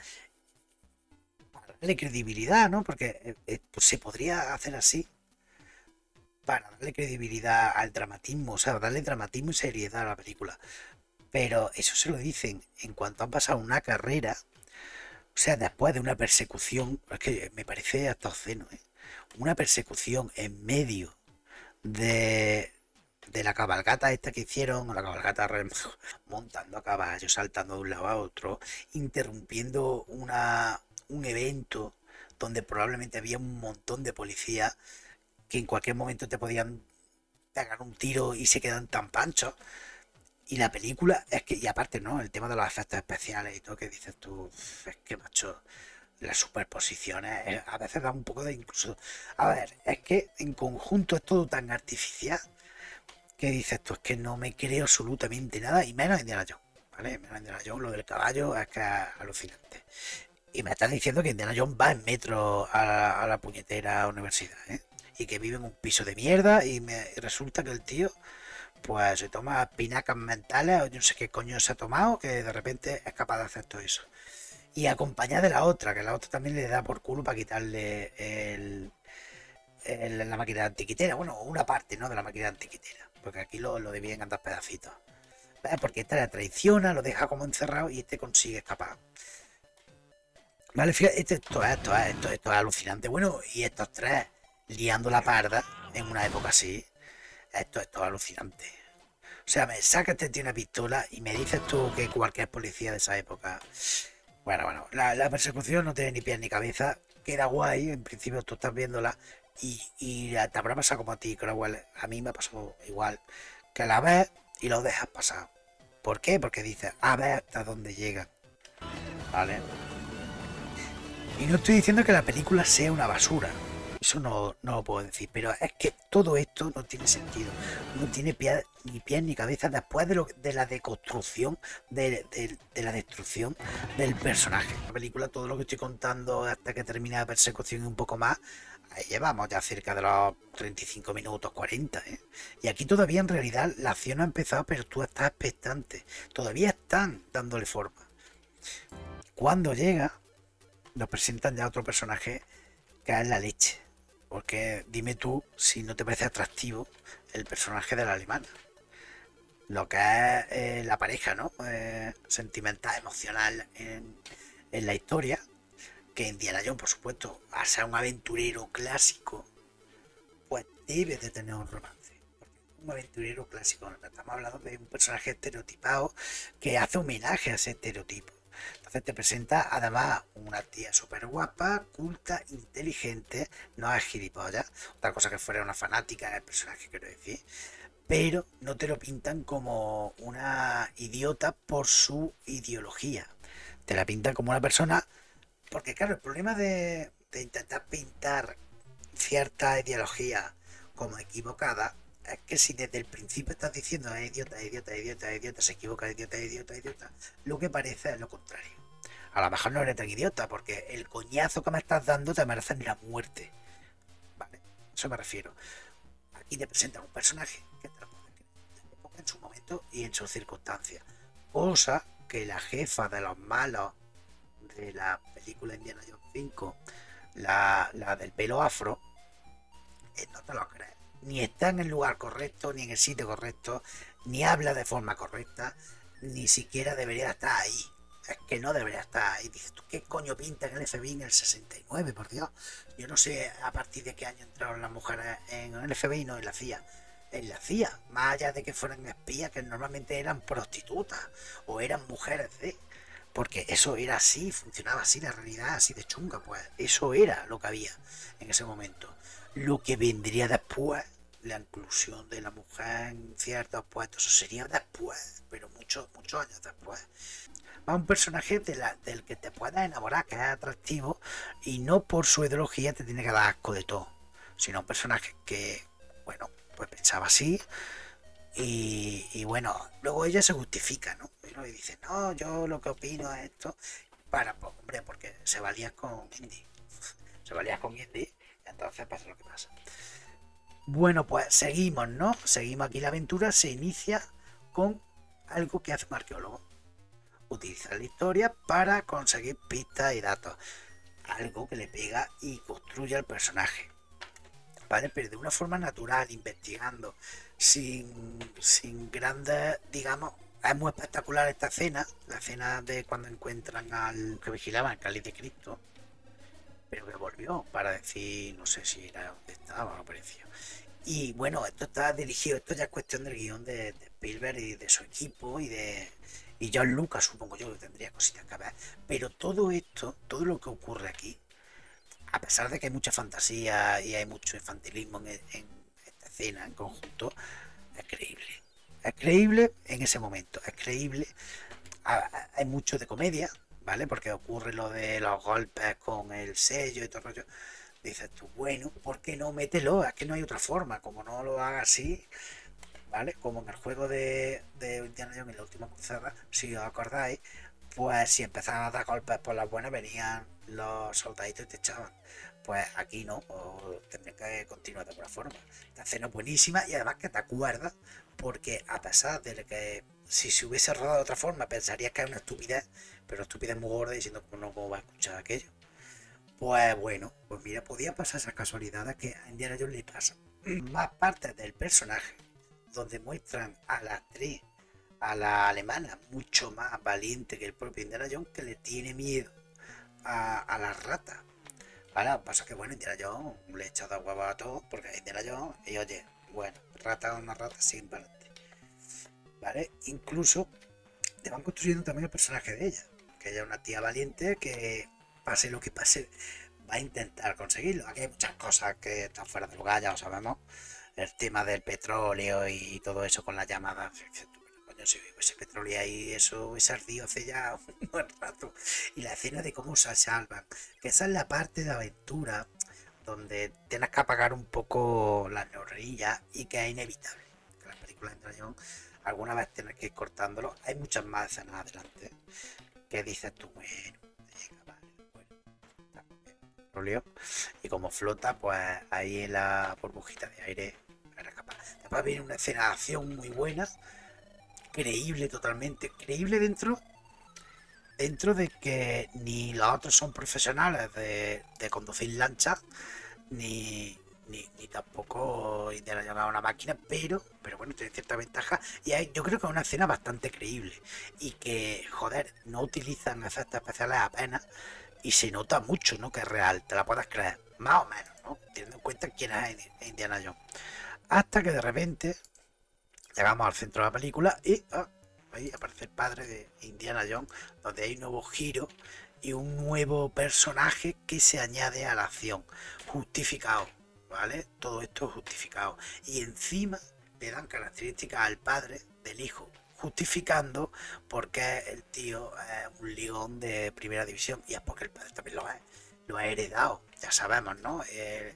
para darle credibilidad, ¿no? Porque eh, eh, pues se podría hacer así, para darle credibilidad al dramatismo, o sea, darle dramatismo y seriedad a la película. Pero eso se lo dicen en cuanto han pasado una carrera, o sea, después de una persecución, es que me parece hasta obsceno, ¿eh? Una persecución en medio de, de la cabalgata esta que hicieron, la cabalgata montando a caballo, saltando de un lado a otro, interrumpiendo una, un evento donde probablemente había un montón de policías que en cualquier momento te podían pegar un tiro y se quedan tan panchos. Y la película es que, y aparte, ¿no? El tema de los efectos especiales y todo, que dices tú, es que, macho, las superposiciones eh, a veces da un poco de incluso. A ver, es que en conjunto es todo tan artificial que dices tú, es que no me creo absolutamente nada, y menos Indiana Jones, ¿vale? Menos Indiana Jones, lo del caballo es que es alucinante. Y me estás diciendo que Indiana Jones va en metro a la, a la puñetera universidad, ¿eh? Y que vive en un piso de mierda y me resulta que el tío pues se toma pinacas mentales o yo no sé qué coño se ha tomado, que de repente es capaz de hacer todo eso. Y acompañada de la otra, que la otra también le da por culo para quitarle el, el, la máquina antiquitera. Bueno, una parte, ¿no? De la máquina antiquitera, porque aquí lo, lo dividen en dos pedacitos. ¿Ves? Porque esta le traiciona, lo deja como encerrado y este consigue escapar. Vale, fíjate, esto, esto, esto, esto, esto es alucinante. Bueno, y estos tres liando la parda en una época así, esto, esto es alucinante. O sea, me sacas de ti una pistola y me dices tú que cualquier policía de esa época... Bueno, bueno, la, la persecución no tiene ni pies ni cabeza, queda guay, en principio tú estás viéndola y, y te habrá pasado como a ti, Crowell. A mí me pasó igual, que la ves y lo dejas pasar. ¿Por qué? Porque dices, a ver hasta dónde llega. ¿Vale? Y no estoy diciendo que la película sea una basura. Eso no, no lo puedo decir. Pero es que todo esto no tiene sentido. No tiene pie, ni pies ni cabeza después de, lo, de la deconstrucción, de, de, de la destrucción del personaje. La película, todo lo que estoy contando hasta que termine la persecución y un poco más, ahí llevamos ya cerca de los treinta y cinco minutos, cuarenta. ¿eh? Y aquí todavía en realidad la acción no ha empezado, pero tú estás expectante. Todavía están dándole forma. Cuando llega, nos presentan ya otro personaje que es la leche. Porque dime tú si no te parece atractivo el personaje de la alemana. Lo que es eh, la pareja, ¿no? Eh, sentimental, emocional en, en la historia. Que Indiana Jones, por supuesto, al ser un aventurero clásico, pues debe de tener un romance. Porque un aventurero clásico, estamos hablando de un personaje estereotipado que hace homenaje a ese estereotipo. Entonces te presenta además una tía súper guapa, culta, inteligente, no es gilipollas, otra cosa que fuera una fanática del personaje, quiero decir, pero no te lo pintan como una idiota por su ideología, te la pintan como una persona, porque claro, el problema de, de intentar pintar cierta ideología como equivocada es que si desde el principio estás diciendo es idiota, idiota, idiota, idiota, se equivoca, idiota, idiota, idiota, lo que parece es lo contrario. A lo mejor no eres tan idiota porque el coñazo que me estás dando te merece ni la muerte. Vale, eso me refiero. Aquí te presentan un personaje que te lo puedes creer en su momento y en sus circunstancias. Cosa que la jefa de los malos de la película Indiana Jones cinco, la, la del pelo afro, eh, no te lo crees. Ni está en el lugar correcto, ni en el sitio correcto, ni habla de forma correcta, ni siquiera debería estar ahí. Es que no debería estar ahí. Dices tú, ¿qué coño pinta en el F B I en el sesenta y nueve, por Dios? Yo no sé a partir de qué año entraron las mujeres en el F B I, no en la C I A. En la C I A, más allá de que fueran espías, que normalmente eran prostitutas o eran mujeres de... Porque eso era así, funcionaba así, la realidad así de chunga, pues eso era lo que había en ese momento. Lo que vendría después, la inclusión de la mujer en ciertos puestos, eso sería después, pero muchos, muchos años después. Va un personaje de la, del que te puedas enamorar, que es atractivo, y no por su ideología te tiene que dar asco de todo, sino un personaje que, bueno, pues pensaba así, y, y bueno, luego ella se justifica, ¿no? Y dice, no, yo lo que opino es esto, para, pues, hombre, porque se valía con Indy, se valía con Indy, entonces pasa lo que pasa. Bueno, pues seguimos, ¿no? Seguimos aquí la aventura, se inicia con algo que hace un arqueólogo. Utiliza la historia para conseguir pistas y datos. Algo que le pega y construye al personaje. ¿Vale? Pero de una forma natural, investigando, sin, sin grandes, digamos, es muy espectacular esta escena, la escena de cuando encuentran al que vigilaba el cáliz de Cristo, pero que volvió para decir, no sé si era donde estaba, no apareció. Y bueno, esto está dirigido, esto ya es cuestión del guión de, de Spielberg y de su equipo y de y John Lucas, supongo yo que tendría cositas que ver. Pero todo esto, todo lo que ocurre aquí, a pesar de que hay mucha fantasía y hay mucho infantilismo en, en esta escena en conjunto, es creíble. Es creíble en ese momento, es creíble. Hay mucho de comedia, ¿vale? Porque ocurre lo de los golpes con el sello y todo el rollo. Dices tú, bueno, ¿por qué no mételo? Es que no hay otra forma, como no lo haga así, ¿vale? Como en el juego de, de Indiana Jones en la última cruzada, si os acordáis, pues si empezaban a dar golpes por las buenas, venían los soldaditos y te echaban. Pues aquí no, o tendré que continuar de alguna forma. Esta escena es buenísima y además que te acuerdas, porque a pesar de que si se hubiese rodado de otra forma, pensarías que es una estupidez, pero estupidez muy gorda diciendo cómo no cómo va a escuchar aquello. Pues bueno, pues mira, podía pasar esas casualidades que a Indiana Jones le pasan. Más partes del personaje, donde muestran a la actriz, a la alemana, mucho más valiente que el propio Indiana Jones, que le tiene miedo a, a las ratas. Vale, pasa que bueno, Indiana Jones le echa de huevo a todo, porque Indiana Jones, y oye, bueno, rata o no rata, sin para adelante. ¿vale? Incluso te van construyendo también el personaje de ella, que ella es una tía valiente que pase lo que pase va a intentar conseguirlo. Aquí hay muchas cosas que están fuera de lugar, ya lo sabemos. El tema del petróleo y todo eso con las llamadas. Coño, si ese petróleo ahí, eso es ardido hace ya un buen rato. Y la escena de cómo se salvan, que esa es la parte de aventura donde tienes que apagar un poco las neuronillas y que es inevitable. Que las películas de Indiana Jones alguna vez tienes que ir cortándolo. Hay muchas más escenas adelante que dices tú, bueno, venga, vale, bueno, petróleo, y como flota, pues ahí en la burbujita de aire era capaz. Después viene una escena de acción muy buena, creíble totalmente, creíble dentro dentro de que ni los otros son profesionales de, de conducir lanchas, ni, ni, ni tampoco Indiana Jones una máquina, pero, pero bueno, tiene cierta ventaja. Y hay, yo creo que es una escena bastante creíble. Y que, joder, no utilizan efectos especiales apenas. Y se nota mucho, ¿no? Que es real, te la puedes creer, más o menos, ¿no? Teniendo en cuenta quién es Indiana Jones. Hasta que de repente llegamos al centro de la película y ah, ahí aparece el padre de Indiana Jones, donde hay un nuevo giro y un nuevo personaje que se añade a la acción, justificado, ¿vale? Todo esto es justificado. Y encima le dan características al padre del hijo, justificando porque el tío es un león de primera división, y es porque el padre también lo es, lo ha heredado, ya sabemos, ¿no? El,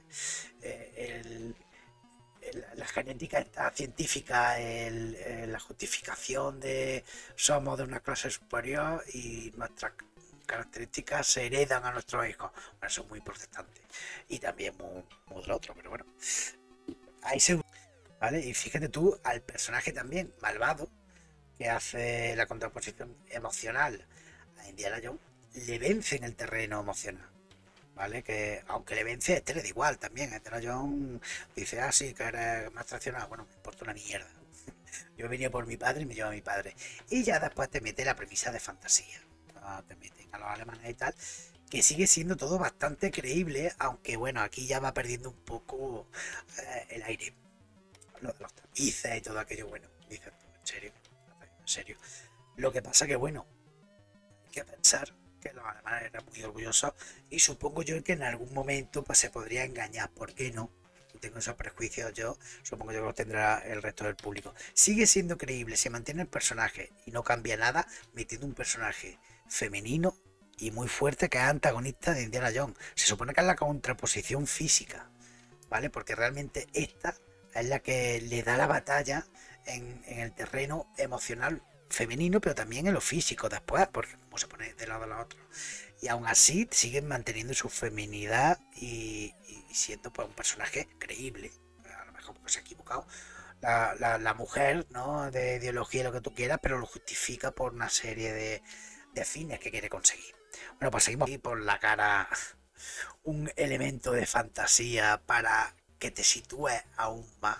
el, el, la genética está científica, el, el, la justificación de somos de una clase superior y nuestras características se heredan a nuestros hijos. Bueno, eso es muy protestante y también muy, muy del otro, pero bueno, ahí se... ¿Vale? Y fíjate tú al personaje también malvado que hace la contraposición emocional a Indiana Jones, le vence en el terreno emocional, ¿vale? Que aunque le vence, este le da igual también. Indiana Jones dice, ah, sí, que eres más traicionado. Bueno, me importa una mierda. Yo venía por mi padre y me llevo a mi padre. Y ya después te mete la premisa de fantasía. Te meten a los alemanes y tal, que sigue siendo todo bastante creíble, aunque bueno, aquí ya va perdiendo un poco eh, el aire. Lo de los tapices y todo aquello, bueno, dices, en serio, en serio. Lo que pasa que, bueno, hay que pensar que los alemanes eran muy orgullosos y supongo yo que en algún momento pues se podría engañar, ¿por qué no? Tengo esos prejuicios yo, supongo yo que los tendrá el resto del público. Sigue siendo creíble, se mantiene el personaje y no cambia nada, metiendo un personaje femenino y muy fuerte que es antagonista de Indiana Jones. Se supone que es la contraposición física, ¿vale? Porque realmente esta es la que le da la batalla en, en el terreno emocional femenino, pero también en lo físico después, porque como se pone de lado a la otra. Y aún así siguen manteniendo su feminidad y, y siendo pues un personaje creíble. A lo mejor porque se ha equivocado la, la, la mujer, ¿no? De ideología, lo que tú quieras, pero lo justifica por una serie de, de fines que quiere conseguir. Bueno, pues seguimos aquí por la cara un elemento de fantasía para que te sitúes aún más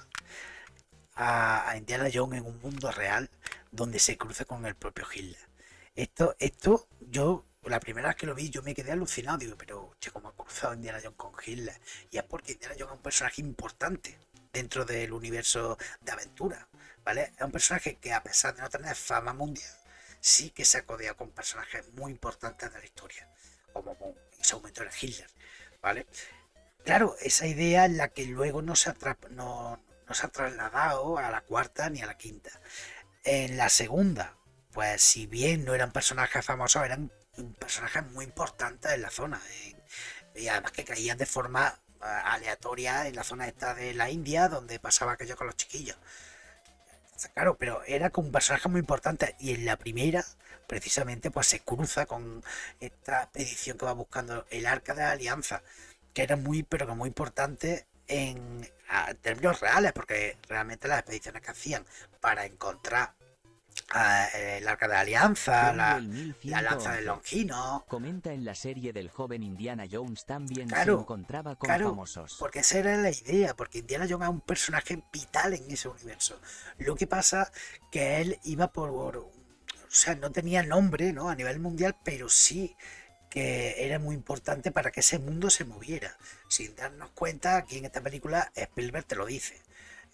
a, a Indiana Jones en un mundo real donde se cruza con el propio Hitler. Esto, esto, yo, la primera vez que lo vi, yo me quedé alucinado. Digo, pero, che, ¿cómo ha cruzado Indiana Jones con Hitler? Y es porque Indiana Jones es un personaje importante dentro del universo de aventura, ¿vale? Es un personaje que, a pesar de no tener fama mundial, sí que se ha codeado con personajes muy importantes de la historia, como en ese momento era Hitler, ¿vale? Claro, esa idea es la que luego no se, atrapa, no, no se ha trasladado a la cuarta ni a la quinta. En la segunda, pues si bien no eran personajes famosos, eran personajes muy importantes en la zona. ¿eh? Y además que caían de forma uh, aleatoria en la zona esta de la India, donde pasaba aquello con los chiquillos. Entonces, claro, pero era con un personaje muy importante. Y en la primera, precisamente, pues se cruza con esta expedición que va buscando el Arca de la Alianza, que era muy, pero que muy importante en, en términos reales, porque realmente las expediciones que hacían para encontrar uh, el Arca de la Alianza, la, la lanza del Longino. Comenta en la serie del joven Indiana Jones también claro, se encontraba con claro, famosos. Porque esa era la idea, porque Indiana Jones es un personaje vital en ese universo. Lo que pasa que él iba por, o sea, no tenía nombre, ¿no? A nivel mundial, pero sí que era muy importante para que ese mundo se moviera. Sin darnos cuenta, aquí en esta película Spielberg te lo dice.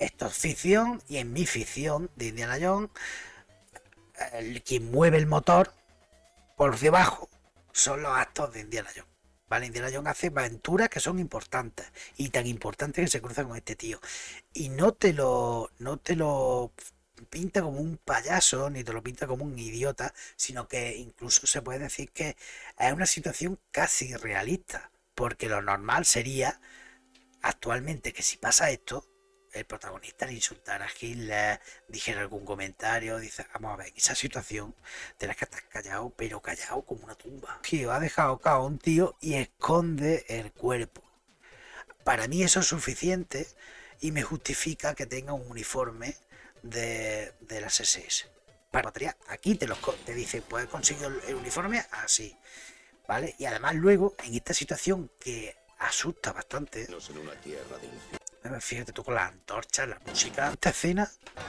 esto es ficción y en mi ficción de Indiana Jones, el, quien mueve el motor por debajo son los actos de Indiana Jones. Vale, Indiana Jones hace aventuras que son importantes y tan importantes que se cruzan con este tío. Y no te lo, no te lo pinta como un payaso ni te lo pinta como un idiota, sino que incluso se puede decir que es una situación casi realista, porque lo normal sería actualmente que si pasa esto, el protagonista le insultara a Hitler, dijera algún comentario, dice, vamos a ver, en esa situación tienes que estar callado, pero callado como una tumba. Tío, ha dejado cao a un tío y esconde el cuerpo. Para mí eso es suficiente y me justifica que tenga un uniforme de, de las S S. Para batería, aquí te, los, te dice, puedes conseguir el, el uniforme así, ¿vale? Y además luego, en esta situación que asusta bastante, No en una tierra de infierno. fíjate tú con las antorchas, la música. Esta escena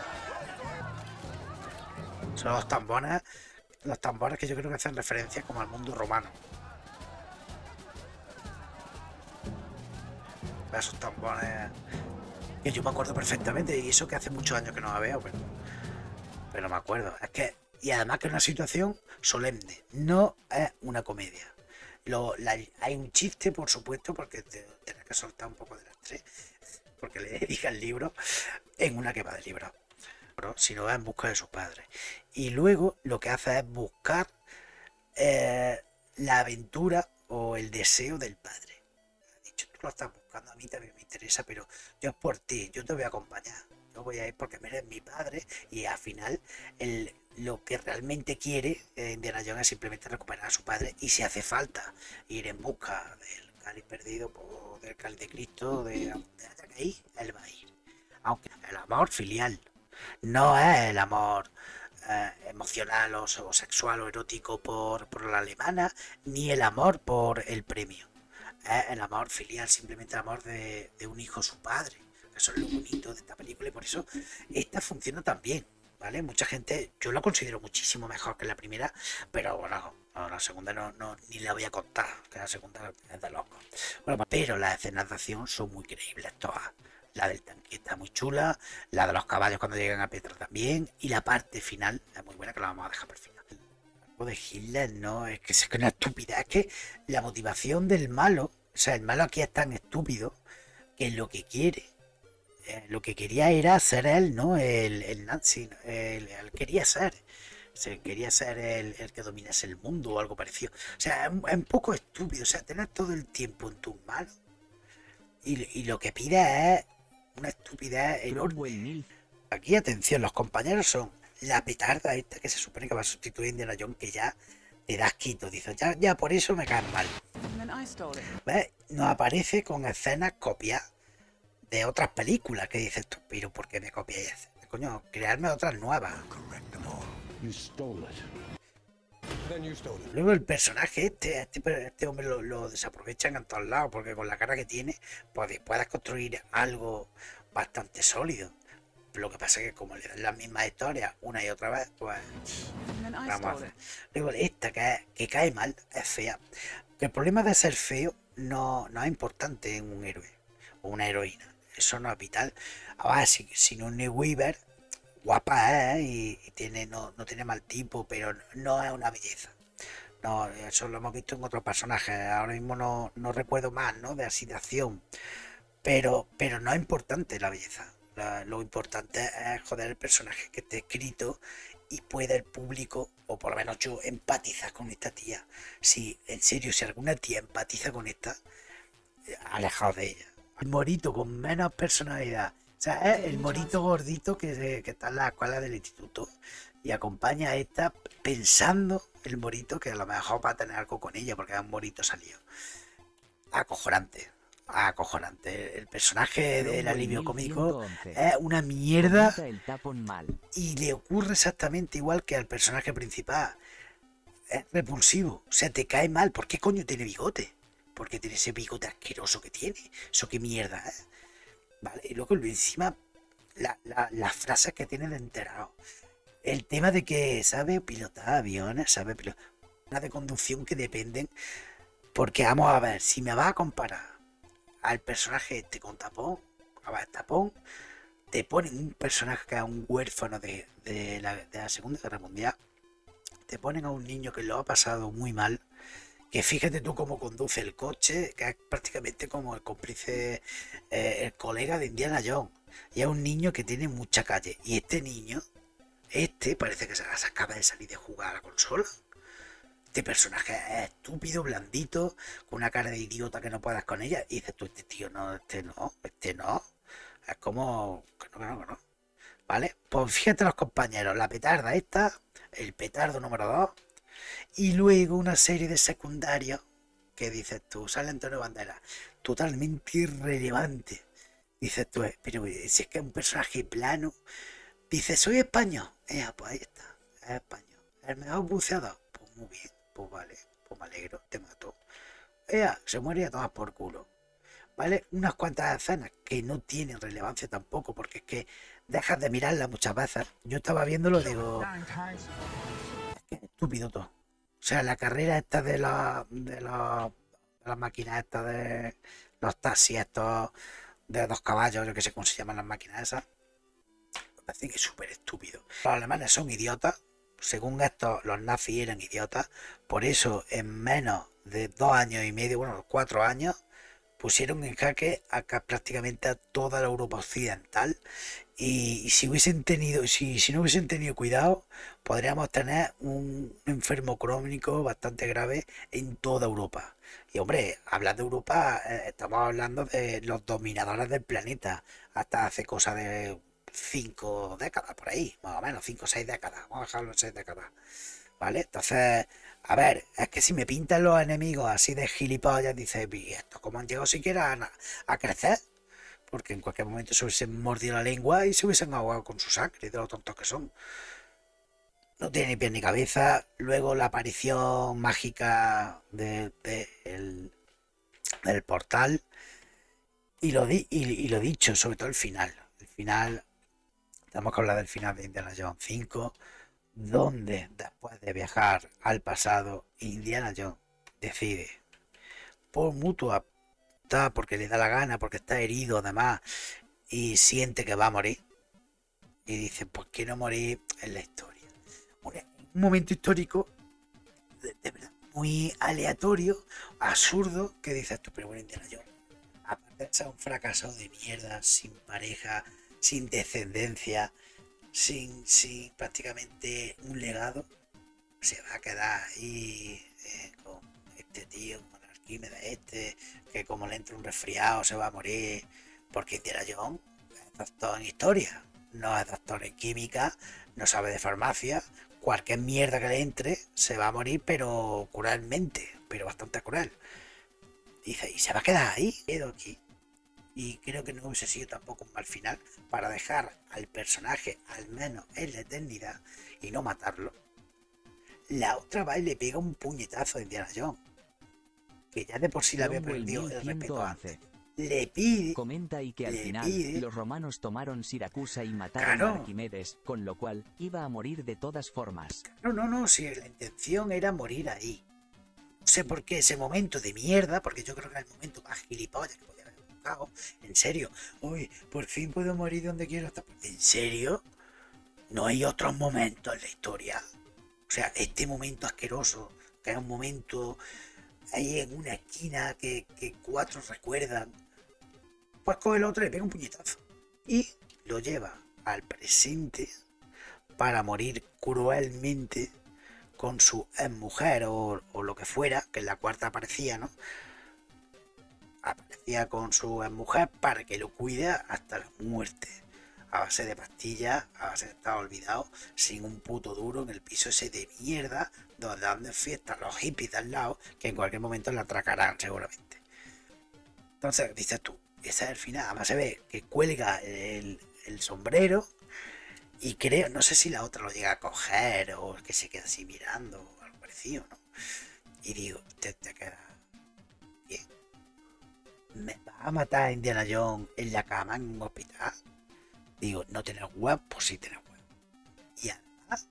son los tambores, los tambores que yo creo que hacen referencia como al mundo romano. Esos tambores que yo me acuerdo perfectamente, y eso que hace muchos años que no la veo, pero, pero me acuerdo. Es que, y además que es una situación solemne, no es una comedia. Lo, la, hay un chiste, por supuesto, porque te, tienes que soltar un poco de las tres, porque le dedica el libro en una quema de libros, si no va en busca de sus padres. Y luego lo que hace es buscar eh, la aventura o el deseo del padre. Ha dicho, tú lo estás buscando, a mí también me interesa, pero yo es por ti, yo te voy a acompañar. Yo voy a ir porque eres mi padre y al final el, lo que realmente quiere eh, Indiana Jones es simplemente recuperar a su padre y si hace falta ir en busca del cáliz perdido, por, del cáliz de Cristo, de, de ahí, él va a ir. Aunque el amor filial no es el amor eh, emocional o, o sexual o erótico por, por la alemana, ni el amor por el premio. Es el amor filial, simplemente el amor de, de un hijo a su padre. Eso es lo bonito de esta película y por eso esta funciona tan bien, ¿vale? Mucha gente, yo la considero muchísimo mejor que la primera, pero bueno, no, la segunda no, no ni la voy a contar, que la segunda es de loco. Bueno, pero las escenas de acción son muy creíbles todas. La del tanque está muy chula, la de los caballos cuando llegan a Petra también, y la parte final es muy buena, que la vamos a dejar por el final. Algo de Hitler, no, es que es una estupidez, es que la motivación del malo, o sea, el malo aquí es tan estúpido que lo que quiere, eh, lo que quería era ser él, ¿no? El, el Nazi, el, el quería ser, se quería ser el, el que dominase el mundo o algo parecido. O sea, es un, es un poco estúpido, o sea, tener todo el tiempo en tus manos y, y lo que pide es una estupidez enorme. Aquí, atención, los compañeros son la petarda esta que se supone que va a sustituir a Indiana Jones, que ya te das quito, dices, ya, ya por eso me caen mal. ¿Ves? Nos aparece con escenas copias de otras películas que dices tú, pero ¿por qué me copiáis? Coño, crearme otras nuevas. Luego el personaje este, este, este hombre lo, lo desaprovechan en todos lados, porque con la cara que tiene, pues puedes construir algo bastante sólido. Lo que pasa es que como le dan las mismas historias una y otra vez, pues vamos a hacer. Luego esta que, que cae mal, es fea. El problema de ser feo no, no es importante en un héroe o una heroína. Eso no es vital. Ahora, si, si no es Weaver, guapa es y, y tiene, no, no tiene mal tipo, pero no es una belleza. No, eso lo hemos visto en otros personajes. Ahora mismo no, no recuerdo más, ¿no? De así de acción. Pero, pero no es importante la belleza. La, lo importante es, joder, el personaje que esté escrito y pueda el público, o por lo menos yo, empatizar con esta tía. Si, en serio, si alguna tía empatiza con esta, alejaos de ella. El morito con menos personalidad. O sea, es el morito gordito que, que está en la escuela del instituto y acompaña a esta pensando el morito que a lo mejor va a tener algo con ella porque es un morito salido. Acojonante. Acojonante. El personaje del alivio cómico es una mierda y le ocurre exactamente igual que al personaje principal. Es repulsivo. O sea, te cae mal. ¿Por qué coño tiene bigote? Porque tiene ese bigote asqueroso que tiene. Eso qué mierda, ¿eh? Vale, y luego encima la, la, las frases que tiene de enterado. El tema de que sabe pilotar aviones, sabe pilotar una de conducción que dependen. Porque vamos a ver, si me vas a comparar al personaje este con tapón, a ver, tapón te ponen un personaje que es un huérfano de, de, la, de la Segunda Guerra Mundial, te ponen a un niño que lo ha pasado muy mal, que fíjate tú cómo conduce el coche, que es prácticamente como el cómplice, eh, el colega de Indiana Jones, y es un niño que tiene mucha calle, y este niño, este parece que se acaba de salir de jugar a la consola. Este personaje es estúpido, blandito, con una cara de idiota que no puedas con ella, y dices tú, este tío no, este no, este no, es como que no, que no, que no. ¿Vale? Pues fíjate los compañeros, la petarda esta, el petardo número dos, y luego una serie de secundarios que dices tú, sale Antonio Banderas, totalmente irrelevante. Dices tú, eh, pero si es que es un personaje plano, dices, soy español, eh, pues ahí está, es español, el mejor buceador, pues muy bien, pues vale, pues me alegro, te mato. Ea, se muere a todas por culo. ¿Vale? Unas cuantas escenas que no tienen relevancia tampoco, porque es que dejas de mirarla muchas veces. Yo estaba viéndolo y digo, es que es estúpido todo. O sea, la carrera esta de, la, de, la, de las máquinas estas, de los taxis estos, de dos caballos, yo que sé cómo se llaman las máquinas esas, me parece que es súper estúpido. Los alemanes son idiotas, según esto, los nazis eran idiotas, por eso en menos de dos años y medio, bueno, cuatro años, pusieron en jaque a prácticamente a toda la Europa occidental, y, y si hubiesen tenido, si, si no hubiesen tenido cuidado, podríamos tener un enfermo crónico bastante grave en toda Europa. Y hombre, hablar de Europa, eh, estamos hablando de los dominadores del planeta, hasta hace cosa de cinco décadas por ahí, más o menos, cinco o seis décadas, vamos a dejarlo en seis décadas, ¿vale? Entonces, a ver, es que si me pintan los enemigos así de gilipollas, dices, ¿y esto cómo han llegado siquiera a, a crecer? Porque en cualquier momento se hubiesen mordido la lengua y se hubiesen ahogado con su sangre, de lo tontos que son. No tiene ni pie ni cabeza. Luego la aparición mágica de, de el, del portal. Y lo, di, y, y lo dicho, sobre todo el final. El final, tenemos que hablar del final de Indiana Jones cinco, donde después de viajar al pasado, Indiana Jones decide, por mutua, porque le da la gana, porque está herido además, y siente que va a morir, y dice, ¿por qué no morir en la historia? Un, un momento histórico de, de verdad muy aleatorio, absurdo, que dices tú, pero bueno, Indiana Jones, aparte de ser un fracasado de mierda, sin pareja, sin descendencia, sin, sin prácticamente un legado, se va a quedar ahí eh, con este tío, con Arquímedes este, que como le entra un resfriado se va a morir, porque Indiana Jones es doctor en historia, no es doctor en química, no sabe de farmacia, cualquier mierda que le entre se va a morir, pero cruelmente, pero bastante cruel. Dice, y se va a quedar ahí, quedo aquí. Y creo que no hubiese sido tampoco un mal final para dejar al personaje al menos en la eternidad y no matarlo. La otra va y le pega un puñetazo a Indiana Jones, que ya de por sí le había perdido el respeto antes. Le pide, comenta y que al final pide, los romanos tomaron Siracusa y mataron claro, a Arquimedes, con lo cual iba a morir de todas formas. No, no, no, si la intención era morir ahí. No sé por qué ese momento de mierda, porque yo creo que era el momento más gilipollas que podía haber buscado. En serio, uy, por fin puedo morir donde quiero. Hasta... ¿En serio? ¿No hay otros momentos en la historia? O sea, este momento asqueroso, que es un momento ahí en una esquina que, que cuatro recuerdan, pues coge el otro y le pega un puñetazo y lo lleva al presente para morir cruelmente con su mujer o, o lo que fuera, que en la cuarta aparecía, ¿no? Aparecía con su mujer para que lo cuide hasta la muerte, a base de pastillas, a base de estar olvidado, sin un puto duro en el piso ese de mierda, donde dan de fiesta los hippies de al lado, que en cualquier momento la atracarán seguramente. Entonces, dices tú, ese es el final. Además se ve que cuelga el, el sombrero, y creo, no sé si la otra lo llega a coger o que se queda así mirando o algo parecido, ¿no? Y digo, te, te queda bien. ¿Me vas a matar a Indiana Jones en la cama en un hospital? Digo, no tener web, pues sí tener web. Y además,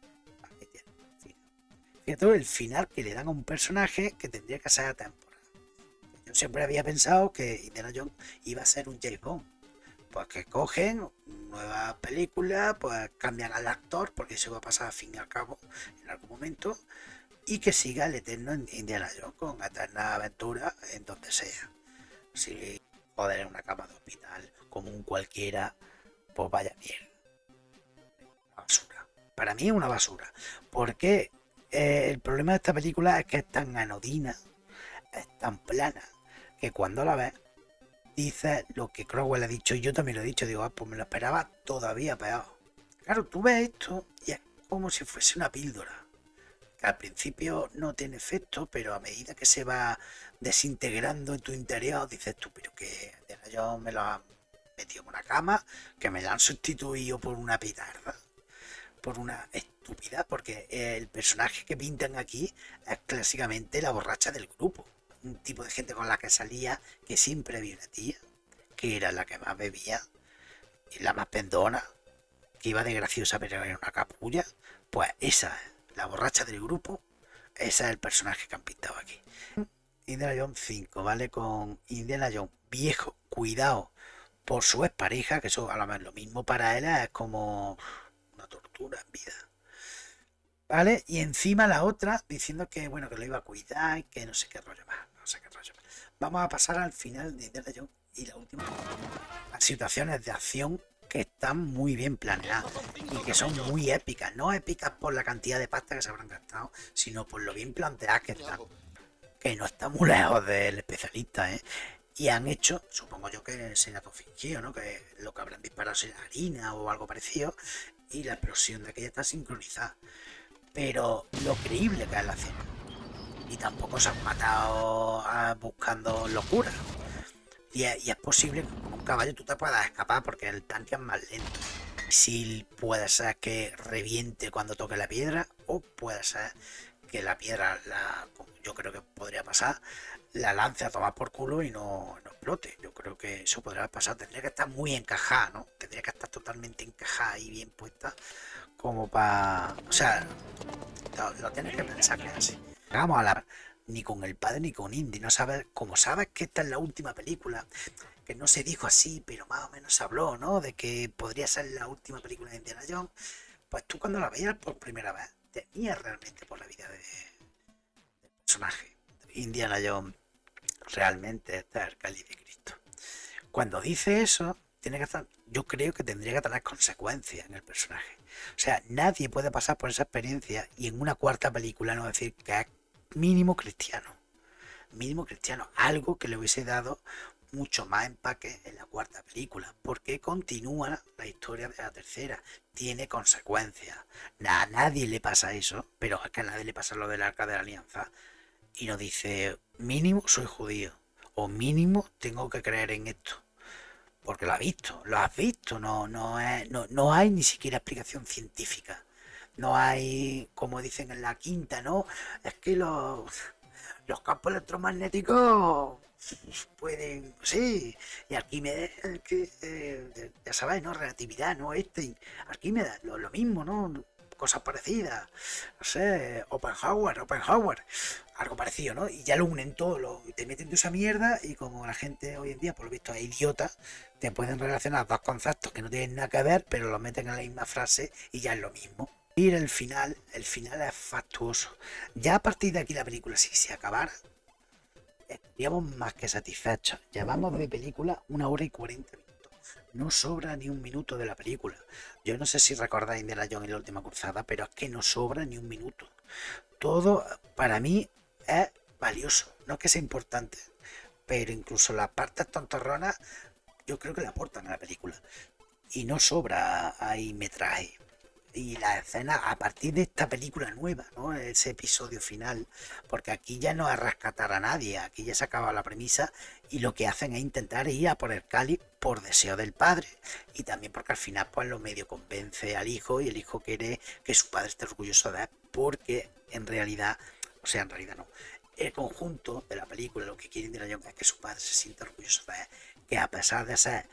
fíjate el final que le dan a un personaje que tendría que ser atemporal. Yo siempre había pensado que Indiana Jones iba a ser un James Bond, Pues que cogen nueva película, pues cambian al actor, porque eso va a pasar al fin y al cabo en algún momento, y que siga el eterno Indiana Jones con eterna aventura en donde sea. Si joder en una cama de hospital como un cualquiera, pues vaya mierda. Una basura. Para mí es una basura. Porque eh, el problema de esta película es que es tan anodina, es tan plana, que cuando la ves dice lo que Crowell ha dicho, y yo también lo he dicho, digo, ah, pues me lo esperaba todavía peor. Claro, tú ves esto y es como si fuese una píldora, que al principio no tiene efecto, pero a medida que se va desintegrando en tu interior, dices tú, pero que yo me lo han metido en una cama, que me la han sustituido por una petarda, por una estúpida, porque el personaje que pintan aquí es clásicamente la borracha del grupo. Un tipo de gente con la que salía, que siempre había una tía, que era la que más bebía y la más pendona, que iba de graciosa pero era una capulla. Pues esa es la borracha del grupo, ese es el personaje que han pintado aquí. Indiana Jones cinco, ¿vale? Con Indiana Jones viejo, cuidado por su expareja, que eso a lo mejor lo mismo para él es como una tortura en vida. ¿Vale? Y encima la otra diciendo que bueno, que lo iba a cuidar y que no sé qué rollo más. No sé qué rollo más. Vamos a pasar al final de Indiana Jones y la última. Las situaciones de acción que están muy bien planeadas y que son muy épicas. No épicas por la cantidad de pasta que se habrán gastado, sino por lo bien planteadas que están. Que no está muy lejos del especialista, ¿eh? Y han hecho, supongo yo que será todo fingido, ¿no? Que lo que habrán disparado será harina o algo parecido y la explosión de aquella está sincronizada. Pero lo creíble que es la escena. Y tampoco se han matado a, buscando locuras. Y es, y es posible que con un caballo tú te puedas escapar porque el tanque es más lento. Si puede ser que reviente cuando toque la piedra, o puede ser que la piedra, la, como yo creo que podría pasar, la lance a tomar por culo y no, no explote. Yo creo que eso podría pasar. Tendría que estar muy encajada, ¿no? Tendría que estar totalmente encajada y bien puesta como para... O sea, lo, lo tienes que pensar que es así. Vamos a hablar ni con el padre ni con Indy. No sabes, como sabes que esta es la última película, que no se dijo así, pero más o menos se habló, ¿no? De que podría ser la última película de Indiana Jones. Pues tú cuando la veías por primera vez, temías realmente por la vida de, del personaje. Indiana Jones realmente está el cáliz de Cristo. Cuando dice eso, tiene que estar, yo creo que tendría que tener consecuencias en el personaje. O sea, nadie puede pasar por esa experiencia y en una cuarta película no decir que es mínimo cristiano. Mínimo cristiano. Algo que le hubiese dado mucho más empaque en la cuarta película. Porque continúa la historia de la tercera. Tiene consecuencias. A nadie le pasa eso. Pero es que a nadie le pasa lo del Arca de la Alianza. Y nos dice, mínimo soy judío. O mínimo tengo que creer en esto. Porque lo has visto, lo has visto, no, no, es, no, no hay ni siquiera explicación científica. No hay, como dicen en la quinta, ¿no? Es que los, los campos electromagnéticos pueden, sí, y Arquímedes, que, eh, ya sabéis, ¿no? Relatividad, ¿no? Este, Arquímedes, lo, lo mismo, ¿no? Cosas parecidas, no sé, Oppenhauer, Oppenhauer, algo parecido, ¿no? Y ya lo unen todo, lo, te meten de esa mierda y como la gente hoy en día, por lo visto, es idiota, te pueden relacionar dos conceptos que no tienen nada que ver, pero los meten en la misma frase y ya es lo mismo. Y el final, el final es fastuoso. Ya a partir de aquí la película, si se acabara, estaríamos más que satisfechos. Llevamos de película una hora y cuarenta minutos. No sobra ni un minuto de la película. Yo no sé si recordáis Indiana Jones y la última cruzada, pero es que no sobra ni un minuto. Todo para mí es valioso. No es que sea importante, pero incluso las partes tontorronas yo creo que le aportan a la película. Y no sobra ahí metraje. Y la escena a partir de esta película nueva, ¿no? Ese episodio final, porque aquí ya no es rescatar a nadie, aquí ya se acaba la premisa y lo que hacen es intentar ir a por el cáliz por deseo del padre y también porque al final pues lo medio convence al hijo y el hijo quiere que su padre esté orgulloso de él porque en realidad, o sea en realidad no, el conjunto de la película lo que quiere Indiana Jones es que su padre se sienta orgulloso de él, que a pesar de ser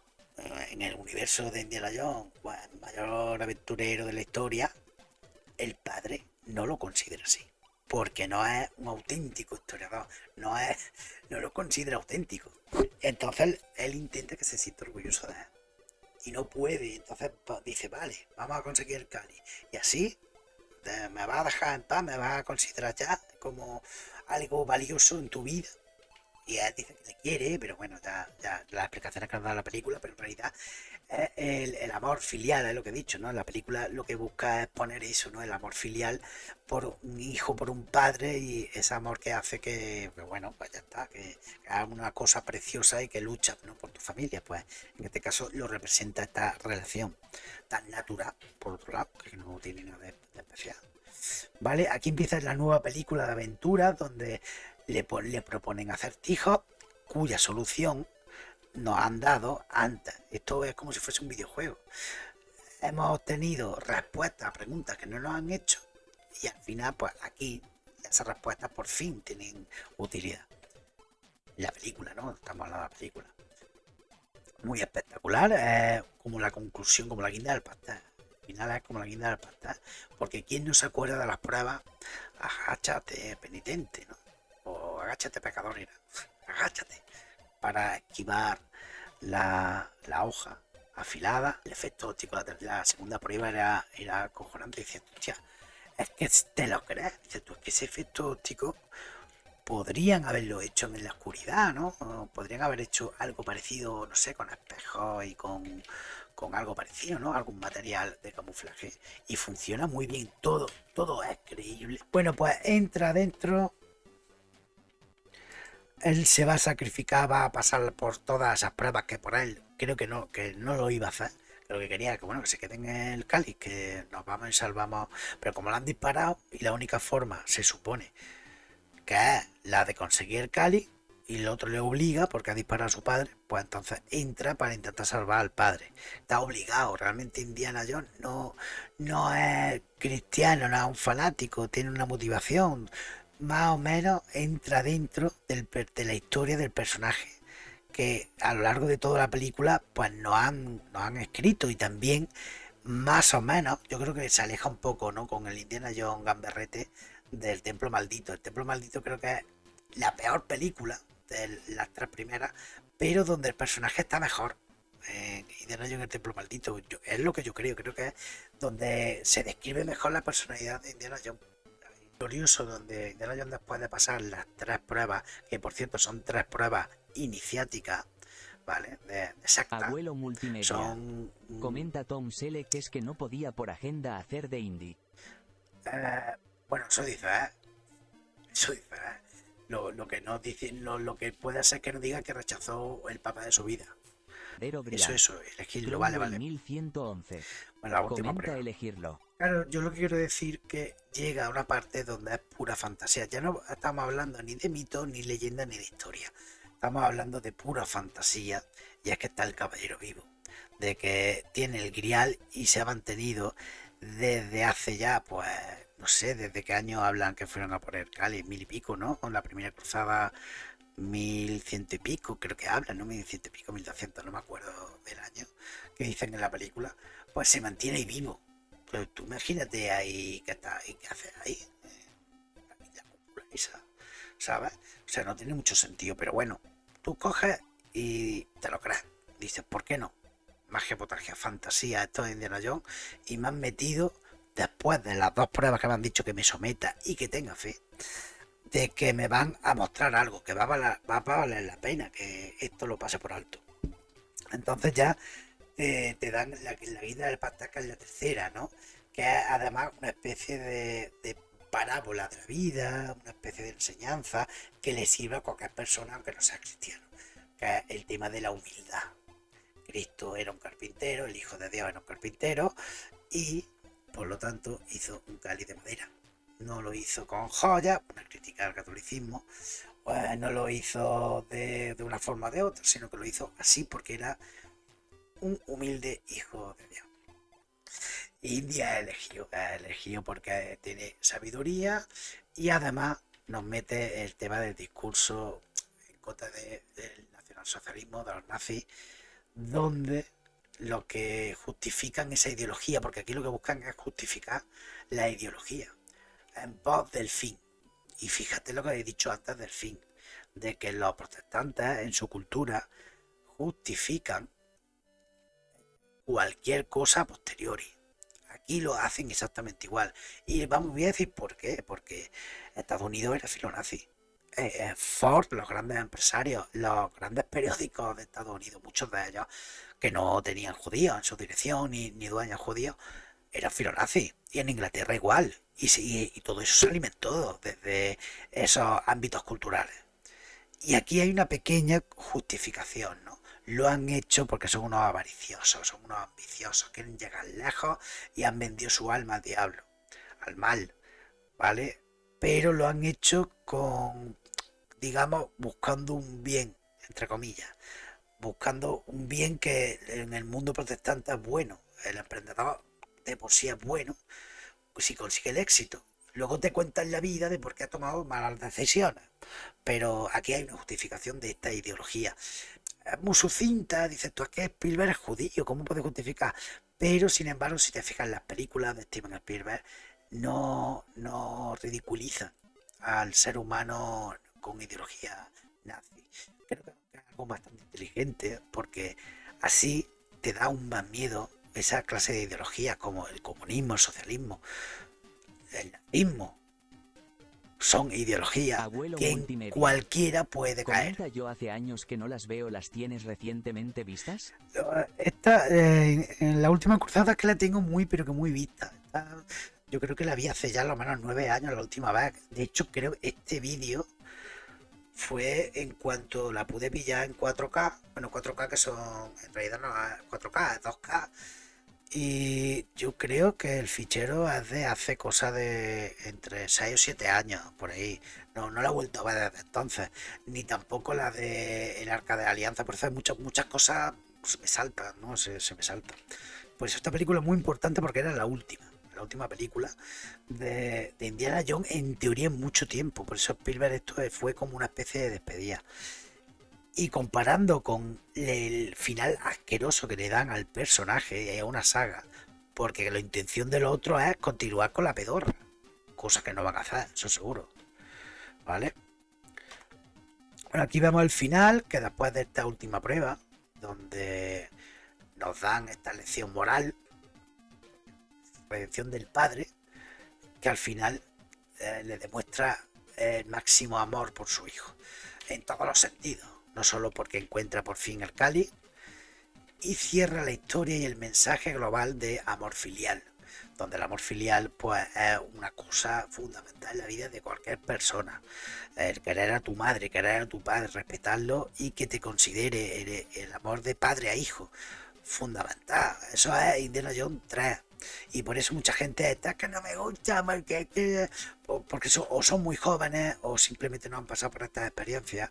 en el universo de Indiana Jones, pues, el mayor aventurero de la historia, el padre no lo considera así. porque no es un auténtico historiador, no es, no lo considera auténtico. Entonces él, él intenta que se sienta orgulloso de él. Y no puede, entonces pues, dice, vale, vamos a conseguir el cáliz. Y así te, me vas a dejar en paz, me vas a considerar ya como algo valioso en tu vida. Y él dice que le quiere, pero bueno, ya, ya las explicaciones que nos da la película, pero en realidad es el, el amor filial, es lo que he dicho, ¿no? La película lo que busca es poner eso, ¿no? El amor filial por un hijo, por un padre, y ese amor que hace que, que bueno, pues ya está, que, que haga una cosa preciosa y que lucha, ¿no? Por tu familia, pues en este caso lo representa esta relación tan natural, por otro lado, que no tiene nada de, de especial. ¿Vale? Aquí empieza la nueva película de aventuras donde le, le proponen acertijos cuya solución nos han dado antes. Esto es como si fuese un videojuego. Hemos obtenido respuestas a preguntas que no nos han hecho y al final, pues aquí esas respuestas por fin tienen utilidad. La película, ¿no? Estamos hablando de la película. Muy espectacular, es como la conclusión, como la guinda del pastel. Al final es como la guinda del pastel, porque ¿quién no se acuerda de las pruebas? Agáchate penitente, ¿no? O agáchate pecador, era. Agáchate para esquivar la, la hoja afilada. El efecto óptico de la segunda prueba era, era acojonante. Dices, hostia, es que te lo crees. Dices tú, es que ese efecto óptico podrían haberlo hecho en la oscuridad, ¿no? O podrían haber hecho algo parecido, no sé, con espejos y con, con algo parecido, ¿no? Algún material de camuflaje. Y funciona muy bien, todo, todo es creíble. Bueno, pues entra dentro. Él se va a sacrificar, va a pasar por todas esas pruebas que por él creo que no, que no lo iba a hacer. Lo que quería que bueno, que se queden en el cáliz, que nos vamos y salvamos. Pero como lo han disparado, y la única forma, se supone, que es la de conseguir el cáliz, y el otro le obliga porque ha disparado a su padre, pues entonces entra para intentar salvar al padre. Está obligado. Realmente Indiana Jones no, no es cristiano, no es un fanático, tiene una motivación. Más o menos entra dentro del, de la historia del personaje que a lo largo de toda la película pues nos han, nos han escrito, y también más o menos yo creo que se aleja un poco, ¿no? Con el Indiana Jones gamberrete del Templo Maldito. El Templo Maldito creo que es la peor película de las tres primeras, pero donde el personaje está mejor. Eh, Indiana Jones, el Templo Maldito, yo, es lo que yo creo, creo que es donde se describe mejor la personalidad de Indiana Jones. Glorioso, donde Indiana Jones, después de pasar las tres pruebas, que por cierto son tres pruebas iniciáticas, ¿vale? De, de secta, Abuelo multimedia. Son... Comenta Tom Selleck que es que no podía por agenda hacer de indie. Eh, bueno, eso dice, ¿eh? Eso dice, ¿eh? Lo, lo que no dice, lo, lo que puede ser que no diga que rechazó el papa de su vida. Eso, eso, elegirlo, vale, vale. mil ciento once. Bueno, la última Comenta prueba. Elegirlo. Claro, yo lo que quiero decir que llega a una parte donde es pura fantasía. Ya no estamos hablando ni de mitos, ni leyenda, ni de historia. Estamos hablando de pura fantasía. Y es que está el caballero vivo. De que tiene el grial y se ha mantenido desde hace ya, pues, no sé, desde qué año hablan que fueron a poner cáliz, mil y pico, ¿no? Con la primera cruzada, mil ciento y pico, creo que hablan, ¿no? Mil ciento y pico, mil doscientos, no me acuerdo del año que dicen en la película. Pues se mantiene ahí vivo. Pero tú imagínate ahí que está ahí, ¿qué haces ahí? Eh, la cúpula esa, ¿sabes? O sea, no tiene mucho sentido, pero bueno, tú coges y te lo crees. Dices, ¿por qué no? Magia, potagia, fantasía, esto es Indiana Jones, y me han metido, después de las dos pruebas que me han dicho que me someta y que tenga fe, de que me van a mostrar algo, que va a valer, va a valer la pena que esto lo pase por alto. Entonces ya Eh, te dan la, la guinda del pastel, que es la tercera, ¿no? Que es además una especie de, de parábola de la vida, una especie de enseñanza que le sirve a cualquier persona, aunque no sea cristiano, que es el tema de la humildad. Cristo era un carpintero, el Hijo de Dios era un carpintero, y por lo tanto hizo un cáliz de madera. No lo hizo con joyas, una crítica al catolicismo, pues no lo hizo de, de una forma o de otra, sino que lo hizo así porque era un humilde hijo de Dios. India elegido, elegido porque tiene sabiduría, y además nos mete el tema del discurso en contra de, del nacionalsocialismo, de los nazis, donde lo que justifican esa ideología, porque aquí lo que buscan es justificar la ideología en pos del fin, Y fíjate lo que he dicho antes del fin, de que los protestantes en su cultura justifican cualquier cosa a posteriori. Aquí lo hacen exactamente igual. Y vamos, voy a decir por qué. Porque Estados Unidos era filonazi. Eh, eh, Ford, los grandes empresarios, los grandes periódicos de Estados Unidos, muchos de ellos que no tenían judíos en su dirección ni, ni dueños judíos, eran filonazis. Y en Inglaterra igual. Y, sí, y todo eso se alimentó desde esos ámbitos culturales. Y aquí hay una pequeña justificación, ¿no? Lo han hecho porque son unos avariciosos, son unos ambiciosos, quieren llegar lejos y han vendido su alma al diablo, al mal, ¿vale? Pero lo han hecho con, digamos, buscando un bien, entre comillas, buscando un bien que en el mundo protestante es bueno. El emprendedor de por sí es bueno si consigue el éxito. Luego te cuentan la vida de por qué ha tomado malas decisiones. Pero aquí hay una justificación de esta ideología. Es muy sucinta, dices tú, es que Spielberg es judío, ¿cómo puede justificar? Pero sin embargo, si te fijas en las películas de Steven Spielberg, no, no ridiculizan al ser humano con ideología nazi. Creo que es algo bastante inteligente, porque así te da un más miedo esa clase de ideologías como el comunismo, el socialismo, el nazismo. Son ideologías Abuelo que en multimedia. cualquiera puede caer. Comenta, yo hace años que no las veo, ¿las tienes recientemente vistas? Esta, eh, en la última cruzada es que la tengo muy, pero que muy vista. Esta, yo creo que la vi hace ya lo menos nueve años la última vez. De hecho, creo que este vídeo fue en cuanto la pude pillar en cuatro K. Bueno, cuatro K que son, en realidad no es cuatro K, es dos K. Y yo creo que el fichero es de hace cosa de entre seis o siete años, por ahí. No, no la he vuelto a ver desde entonces. Ni tampoco la de El Arca de Alianza. Por eso hay muchas, muchas cosas se me saltan, ¿no? Se, se me saltan. Pues esta película es muy importante porque era la última. La última película de, de Indiana Jones en teoría en mucho tiempo. Por eso Spielberg esto fue como una especie de despedida. Y comparando con el final asqueroso que le dan al personaje y a una saga, porque la intención del otro es continuar con la pedorra, cosa que no van a hacer, eso seguro, ¿vale? Bueno, aquí vemos el final, que después de esta última prueba, donde nos dan esta lección moral, redención del padre, que al final eh, le demuestra el máximo amor por su hijo, en todos los sentidos. No solo porque encuentra por fin el cáliz, y cierra la historia y el mensaje global de amor filial, donde el amor filial pues es una cosa fundamental en la vida de cualquier persona. El querer a tu madre, querer a tu padre, respetarlo y que te considere el, el amor de padre a hijo, fundamental. Eso es Indiana Jones tres. Y por eso mucha gente está que no me gusta porque, que, porque son, o son muy jóvenes o simplemente no han pasado por estas experiencias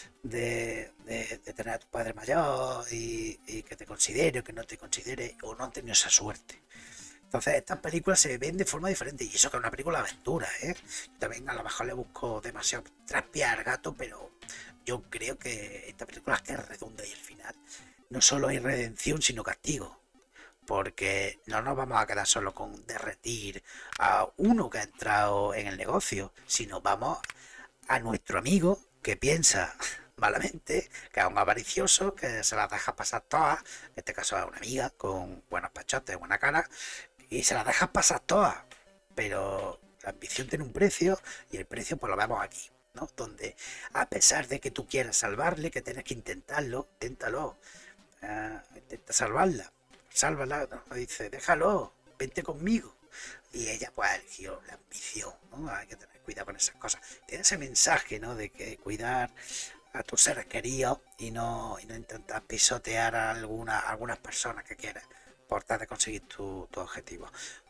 de, de, de tener a tu padre mayor y, y que te considere o que no te considere, o no han tenido esa suerte. Entonces estas películas se ven de forma diferente, y eso que es una película de aventura, ¿eh? Yo también a lo mejor le busco demasiado traspiar al gato, pero yo creo que esta película es que es redonda y al final no solo hay redención sino castigo. Porque no nos vamos a quedar solo con derretir a uno que ha entrado en el negocio, sino vamos a nuestro amigo que piensa malamente, que es un avaricioso, que se las deja pasar todas, en este caso es una amiga con buenos pechotes, buena cara, y se las deja pasar todas, pero la ambición tiene un precio y el precio pues lo vemos aquí, ¿no? Donde a pesar de que tú quieras salvarle, que tienes que intentarlo, inténtalo, uh, intenta salvarla. Sálvala, ¿no? Dice, déjalo, vente conmigo. Y ella pues eligió la ambición, ¿no? Hay que tener cuidado con esas cosas. Tiene ese mensaje, ¿no? De que cuidar a tus seres queridos y no, y no intentar pisotear a alguna, a algunas personas que quieres por tratar de conseguir tu, tu objetivo.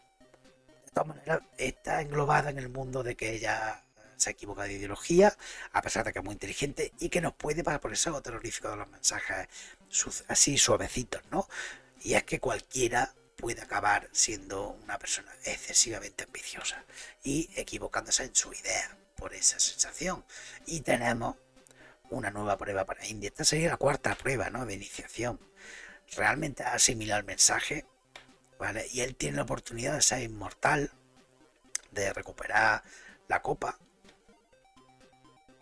De todas maneras, está englobada en el mundo de que ella se equivoca de ideología, a pesar de que es muy inteligente y que nos puede pasar por eso terrorífico de los mensajes así suavecitos, ¿no? Y es que cualquiera puede acabar siendo una persona excesivamente ambiciosa y equivocándose en su idea por esa sensación. Y tenemos una nueva prueba para Indy. Esta sería la cuarta prueba, ¿no? De iniciación. Realmente ha asimilado el mensaje, ¿vale? Y él tiene la oportunidad de ser inmortal, de recuperar la copa,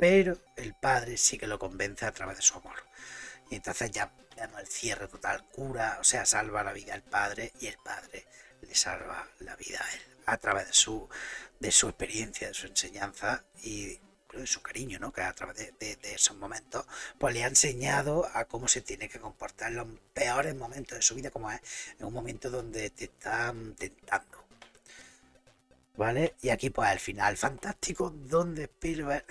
pero el padre sí que lo convence a través de su amor. Y entonces ya vemos el cierre total, cura, o sea, salva la vida al padre y el padre le salva la vida a él a través de su, de su experiencia, de su enseñanza y de su cariño, ¿no? Que a través de, de, de esos momentos pues le ha enseñado a cómo se tiene que comportar en los peores momentos de su vida, como es en un momento donde te están tentando, ¿vale? Y aquí pues al final fantástico donde Spielberg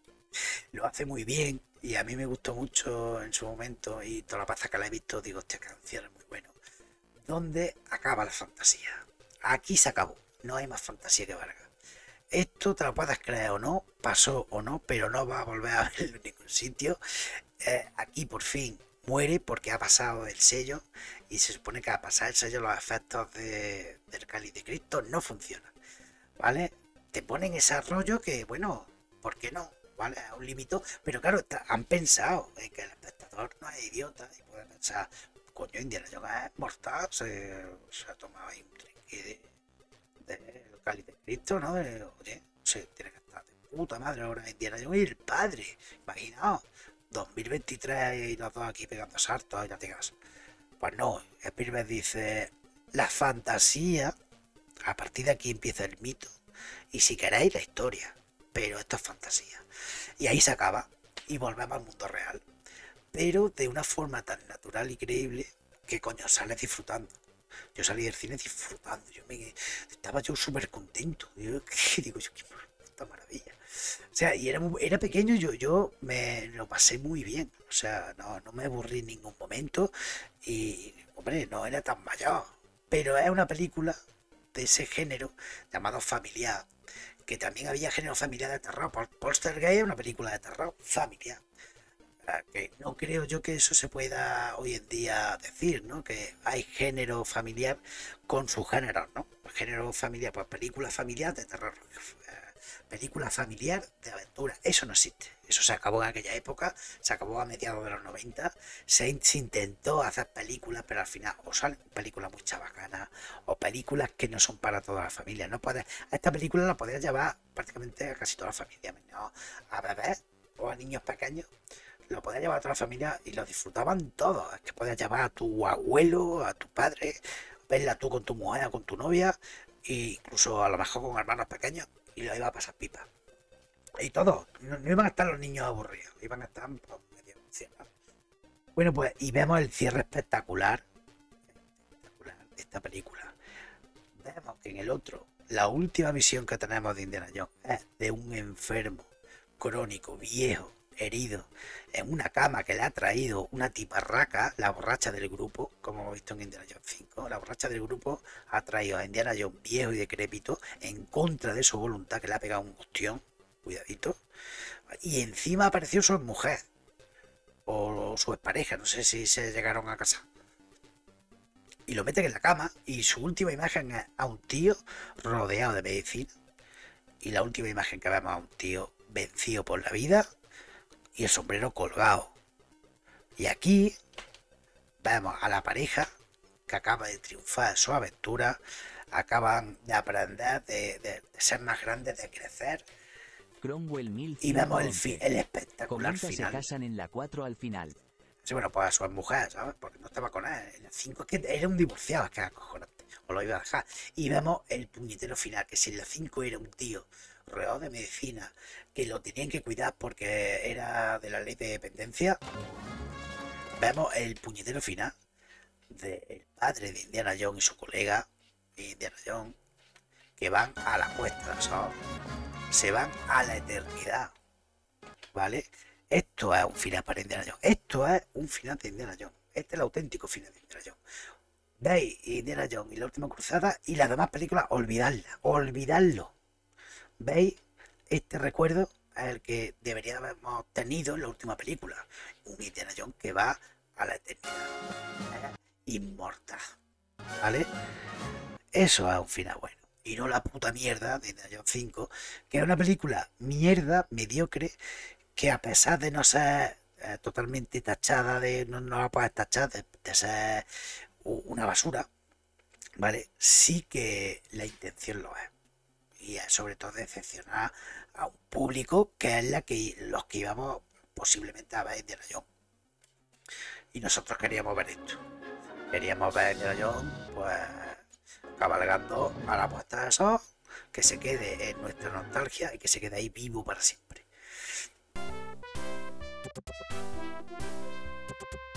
lo hace muy bien y a mí me gustó mucho en su momento y toda la pasta que la he visto digo, hostia, canción es muy bueno, donde acaba la fantasía. Aquí se acabó, no hay más fantasía que valga. Esto te lo puedes creer o no, pasó o no, pero no va a volver a verlo en ningún sitio. Eh, aquí por fin muere porque ha pasado el sello y se supone que a pasar el sello los efectos de, del Cáliz de Cristo no funcionan, ¿vale? Te ponen ese rollo que, bueno, ¿por qué no? ¿Vale? A un límite, pero claro, está, han pensado en que el espectador no es idiota y puede pensar, coño, Indiana Jones es mortal, se, se ha tomado ahí un trinque de, de Cáliz de Cristo, ¿no? De, oye, se tiene que estar de puta madre ahora Indiana Jones y el padre, imaginaos, dos mil veintitrés y los dos aquí pegando saltos y las digas. Pues no, Spielberg dice, la fantasía, a partir de aquí empieza el mito y si queréis la historia, pero esto es fantasía. Y ahí se acaba y volvemos al mundo real, pero de una forma tan natural y creíble que coño sales disfrutando. Yo salí del cine disfrutando, yo me estaba yo súper contento. Yo ¿qué digo yo? Qué puta maravilla. O sea, y era, muy, era pequeño, yo, yo me lo pasé muy bien. O sea, no, no me aburrí en ningún momento. Y, hombre, no era tan mayor. Pero es una película de ese género llamado familiar. Que también había género familiar de terror. Poltergeist es una película de terror familiar. Que no creo yo que eso se pueda hoy en día decir, ¿no? Que hay género familiar con sus géneros, ¿no? Género familiar, pues película familiar de terror, película familiar de aventura, eso no existe, eso se acabó en aquella época, se acabó a mediados de los noventa, se, se intentó hacer películas, pero al final o salen películas muy chabacanas o películas que no son para toda la familia, no puedes, a esta película la podías llevar prácticamente a casi toda la familia, ¿no? A bebés o a niños pequeños, lo podías llevar a toda la familia y lo disfrutaban todos. Es que podías llevar a tu abuelo, a tu padre, verla tú con tu mujer, con tu novia, e incluso a lo mejor con hermanos pequeños, y lo iba a pasar pipa. Y todos, no, no iban a estar los niños aburridos, iban a estar pues, medio emocionados. Bueno, pues, y vemos el cierre espectacular, espectacular de esta película. Vemos que en el otro, la última visión que tenemos de Indiana Jones es de un enfermo, crónico, viejo, herido, en una cama que le ha traído una tiparraca, la borracha del grupo, como hemos visto en Indiana Jones cinco, la borracha del grupo ha traído a Indiana Jones viejo y decrépito en contra de su voluntad, que le ha pegado un cuestión, cuidadito, y encima apareció su mujer o su expareja, no sé si se llegaron a casar, y lo meten en la cama y su última imagen es a un tío rodeado de medicina y la última imagen que vemos a un tío vencido por la vida y el sombrero colgado. Y aquí vemos a la pareja que acaba de triunfar en su aventura, acaban de aprender, de, de, de ser más grandes, de crecer. Cromwell Y vemos el, fi el espectacular Comenta, final. Se casan en la cuatro al final. Sí, bueno, pues a su mujer, ¿sabes? Porque no estaba con él. En el cinco es que era un divorciado, es que acojonante. O lo iba a dejar. Y vemos el puñetero final, que si en la cinco era un tío rodeado de medicina, que lo tenían que cuidar porque era de la ley de dependencia, vemos el puñetero final del padre de Indiana Jones y su colega Indiana Jones, que van a la cuesta, ¿sabes? Se van a la eternidad, ¿vale? Esto es un final para Indiana Jones, esto es un final de Indiana Jones, este es el auténtico final de Indiana Jones. Veis Indiana Jones y la última cruzada y las demás películas, olvidadla, olvidadlo. ¿Veis? Este recuerdo es el que deberíamos haber tenido en la última película. Un Indiana Jones que va a la eternidad. ¿Eh? Inmortal. ¿Vale? Eso es un final bueno. Y no la puta mierda de Indiana Jones cinco, que es una película mierda, mediocre, que a pesar de no ser eh, totalmente tachada, de no, no la puedes tachar, de, de ser una basura, ¿vale? Sí que la intención lo es. y eh, sobre todo decepcionar a un público que es la que los que íbamos posiblemente a ver Indiana Jones. Y nosotros queríamos ver esto. Queríamos ver Indiana Jones, pues, cabalgando a la puesta de sol, que se quede en nuestra nostalgia y que se quede ahí vivo para siempre.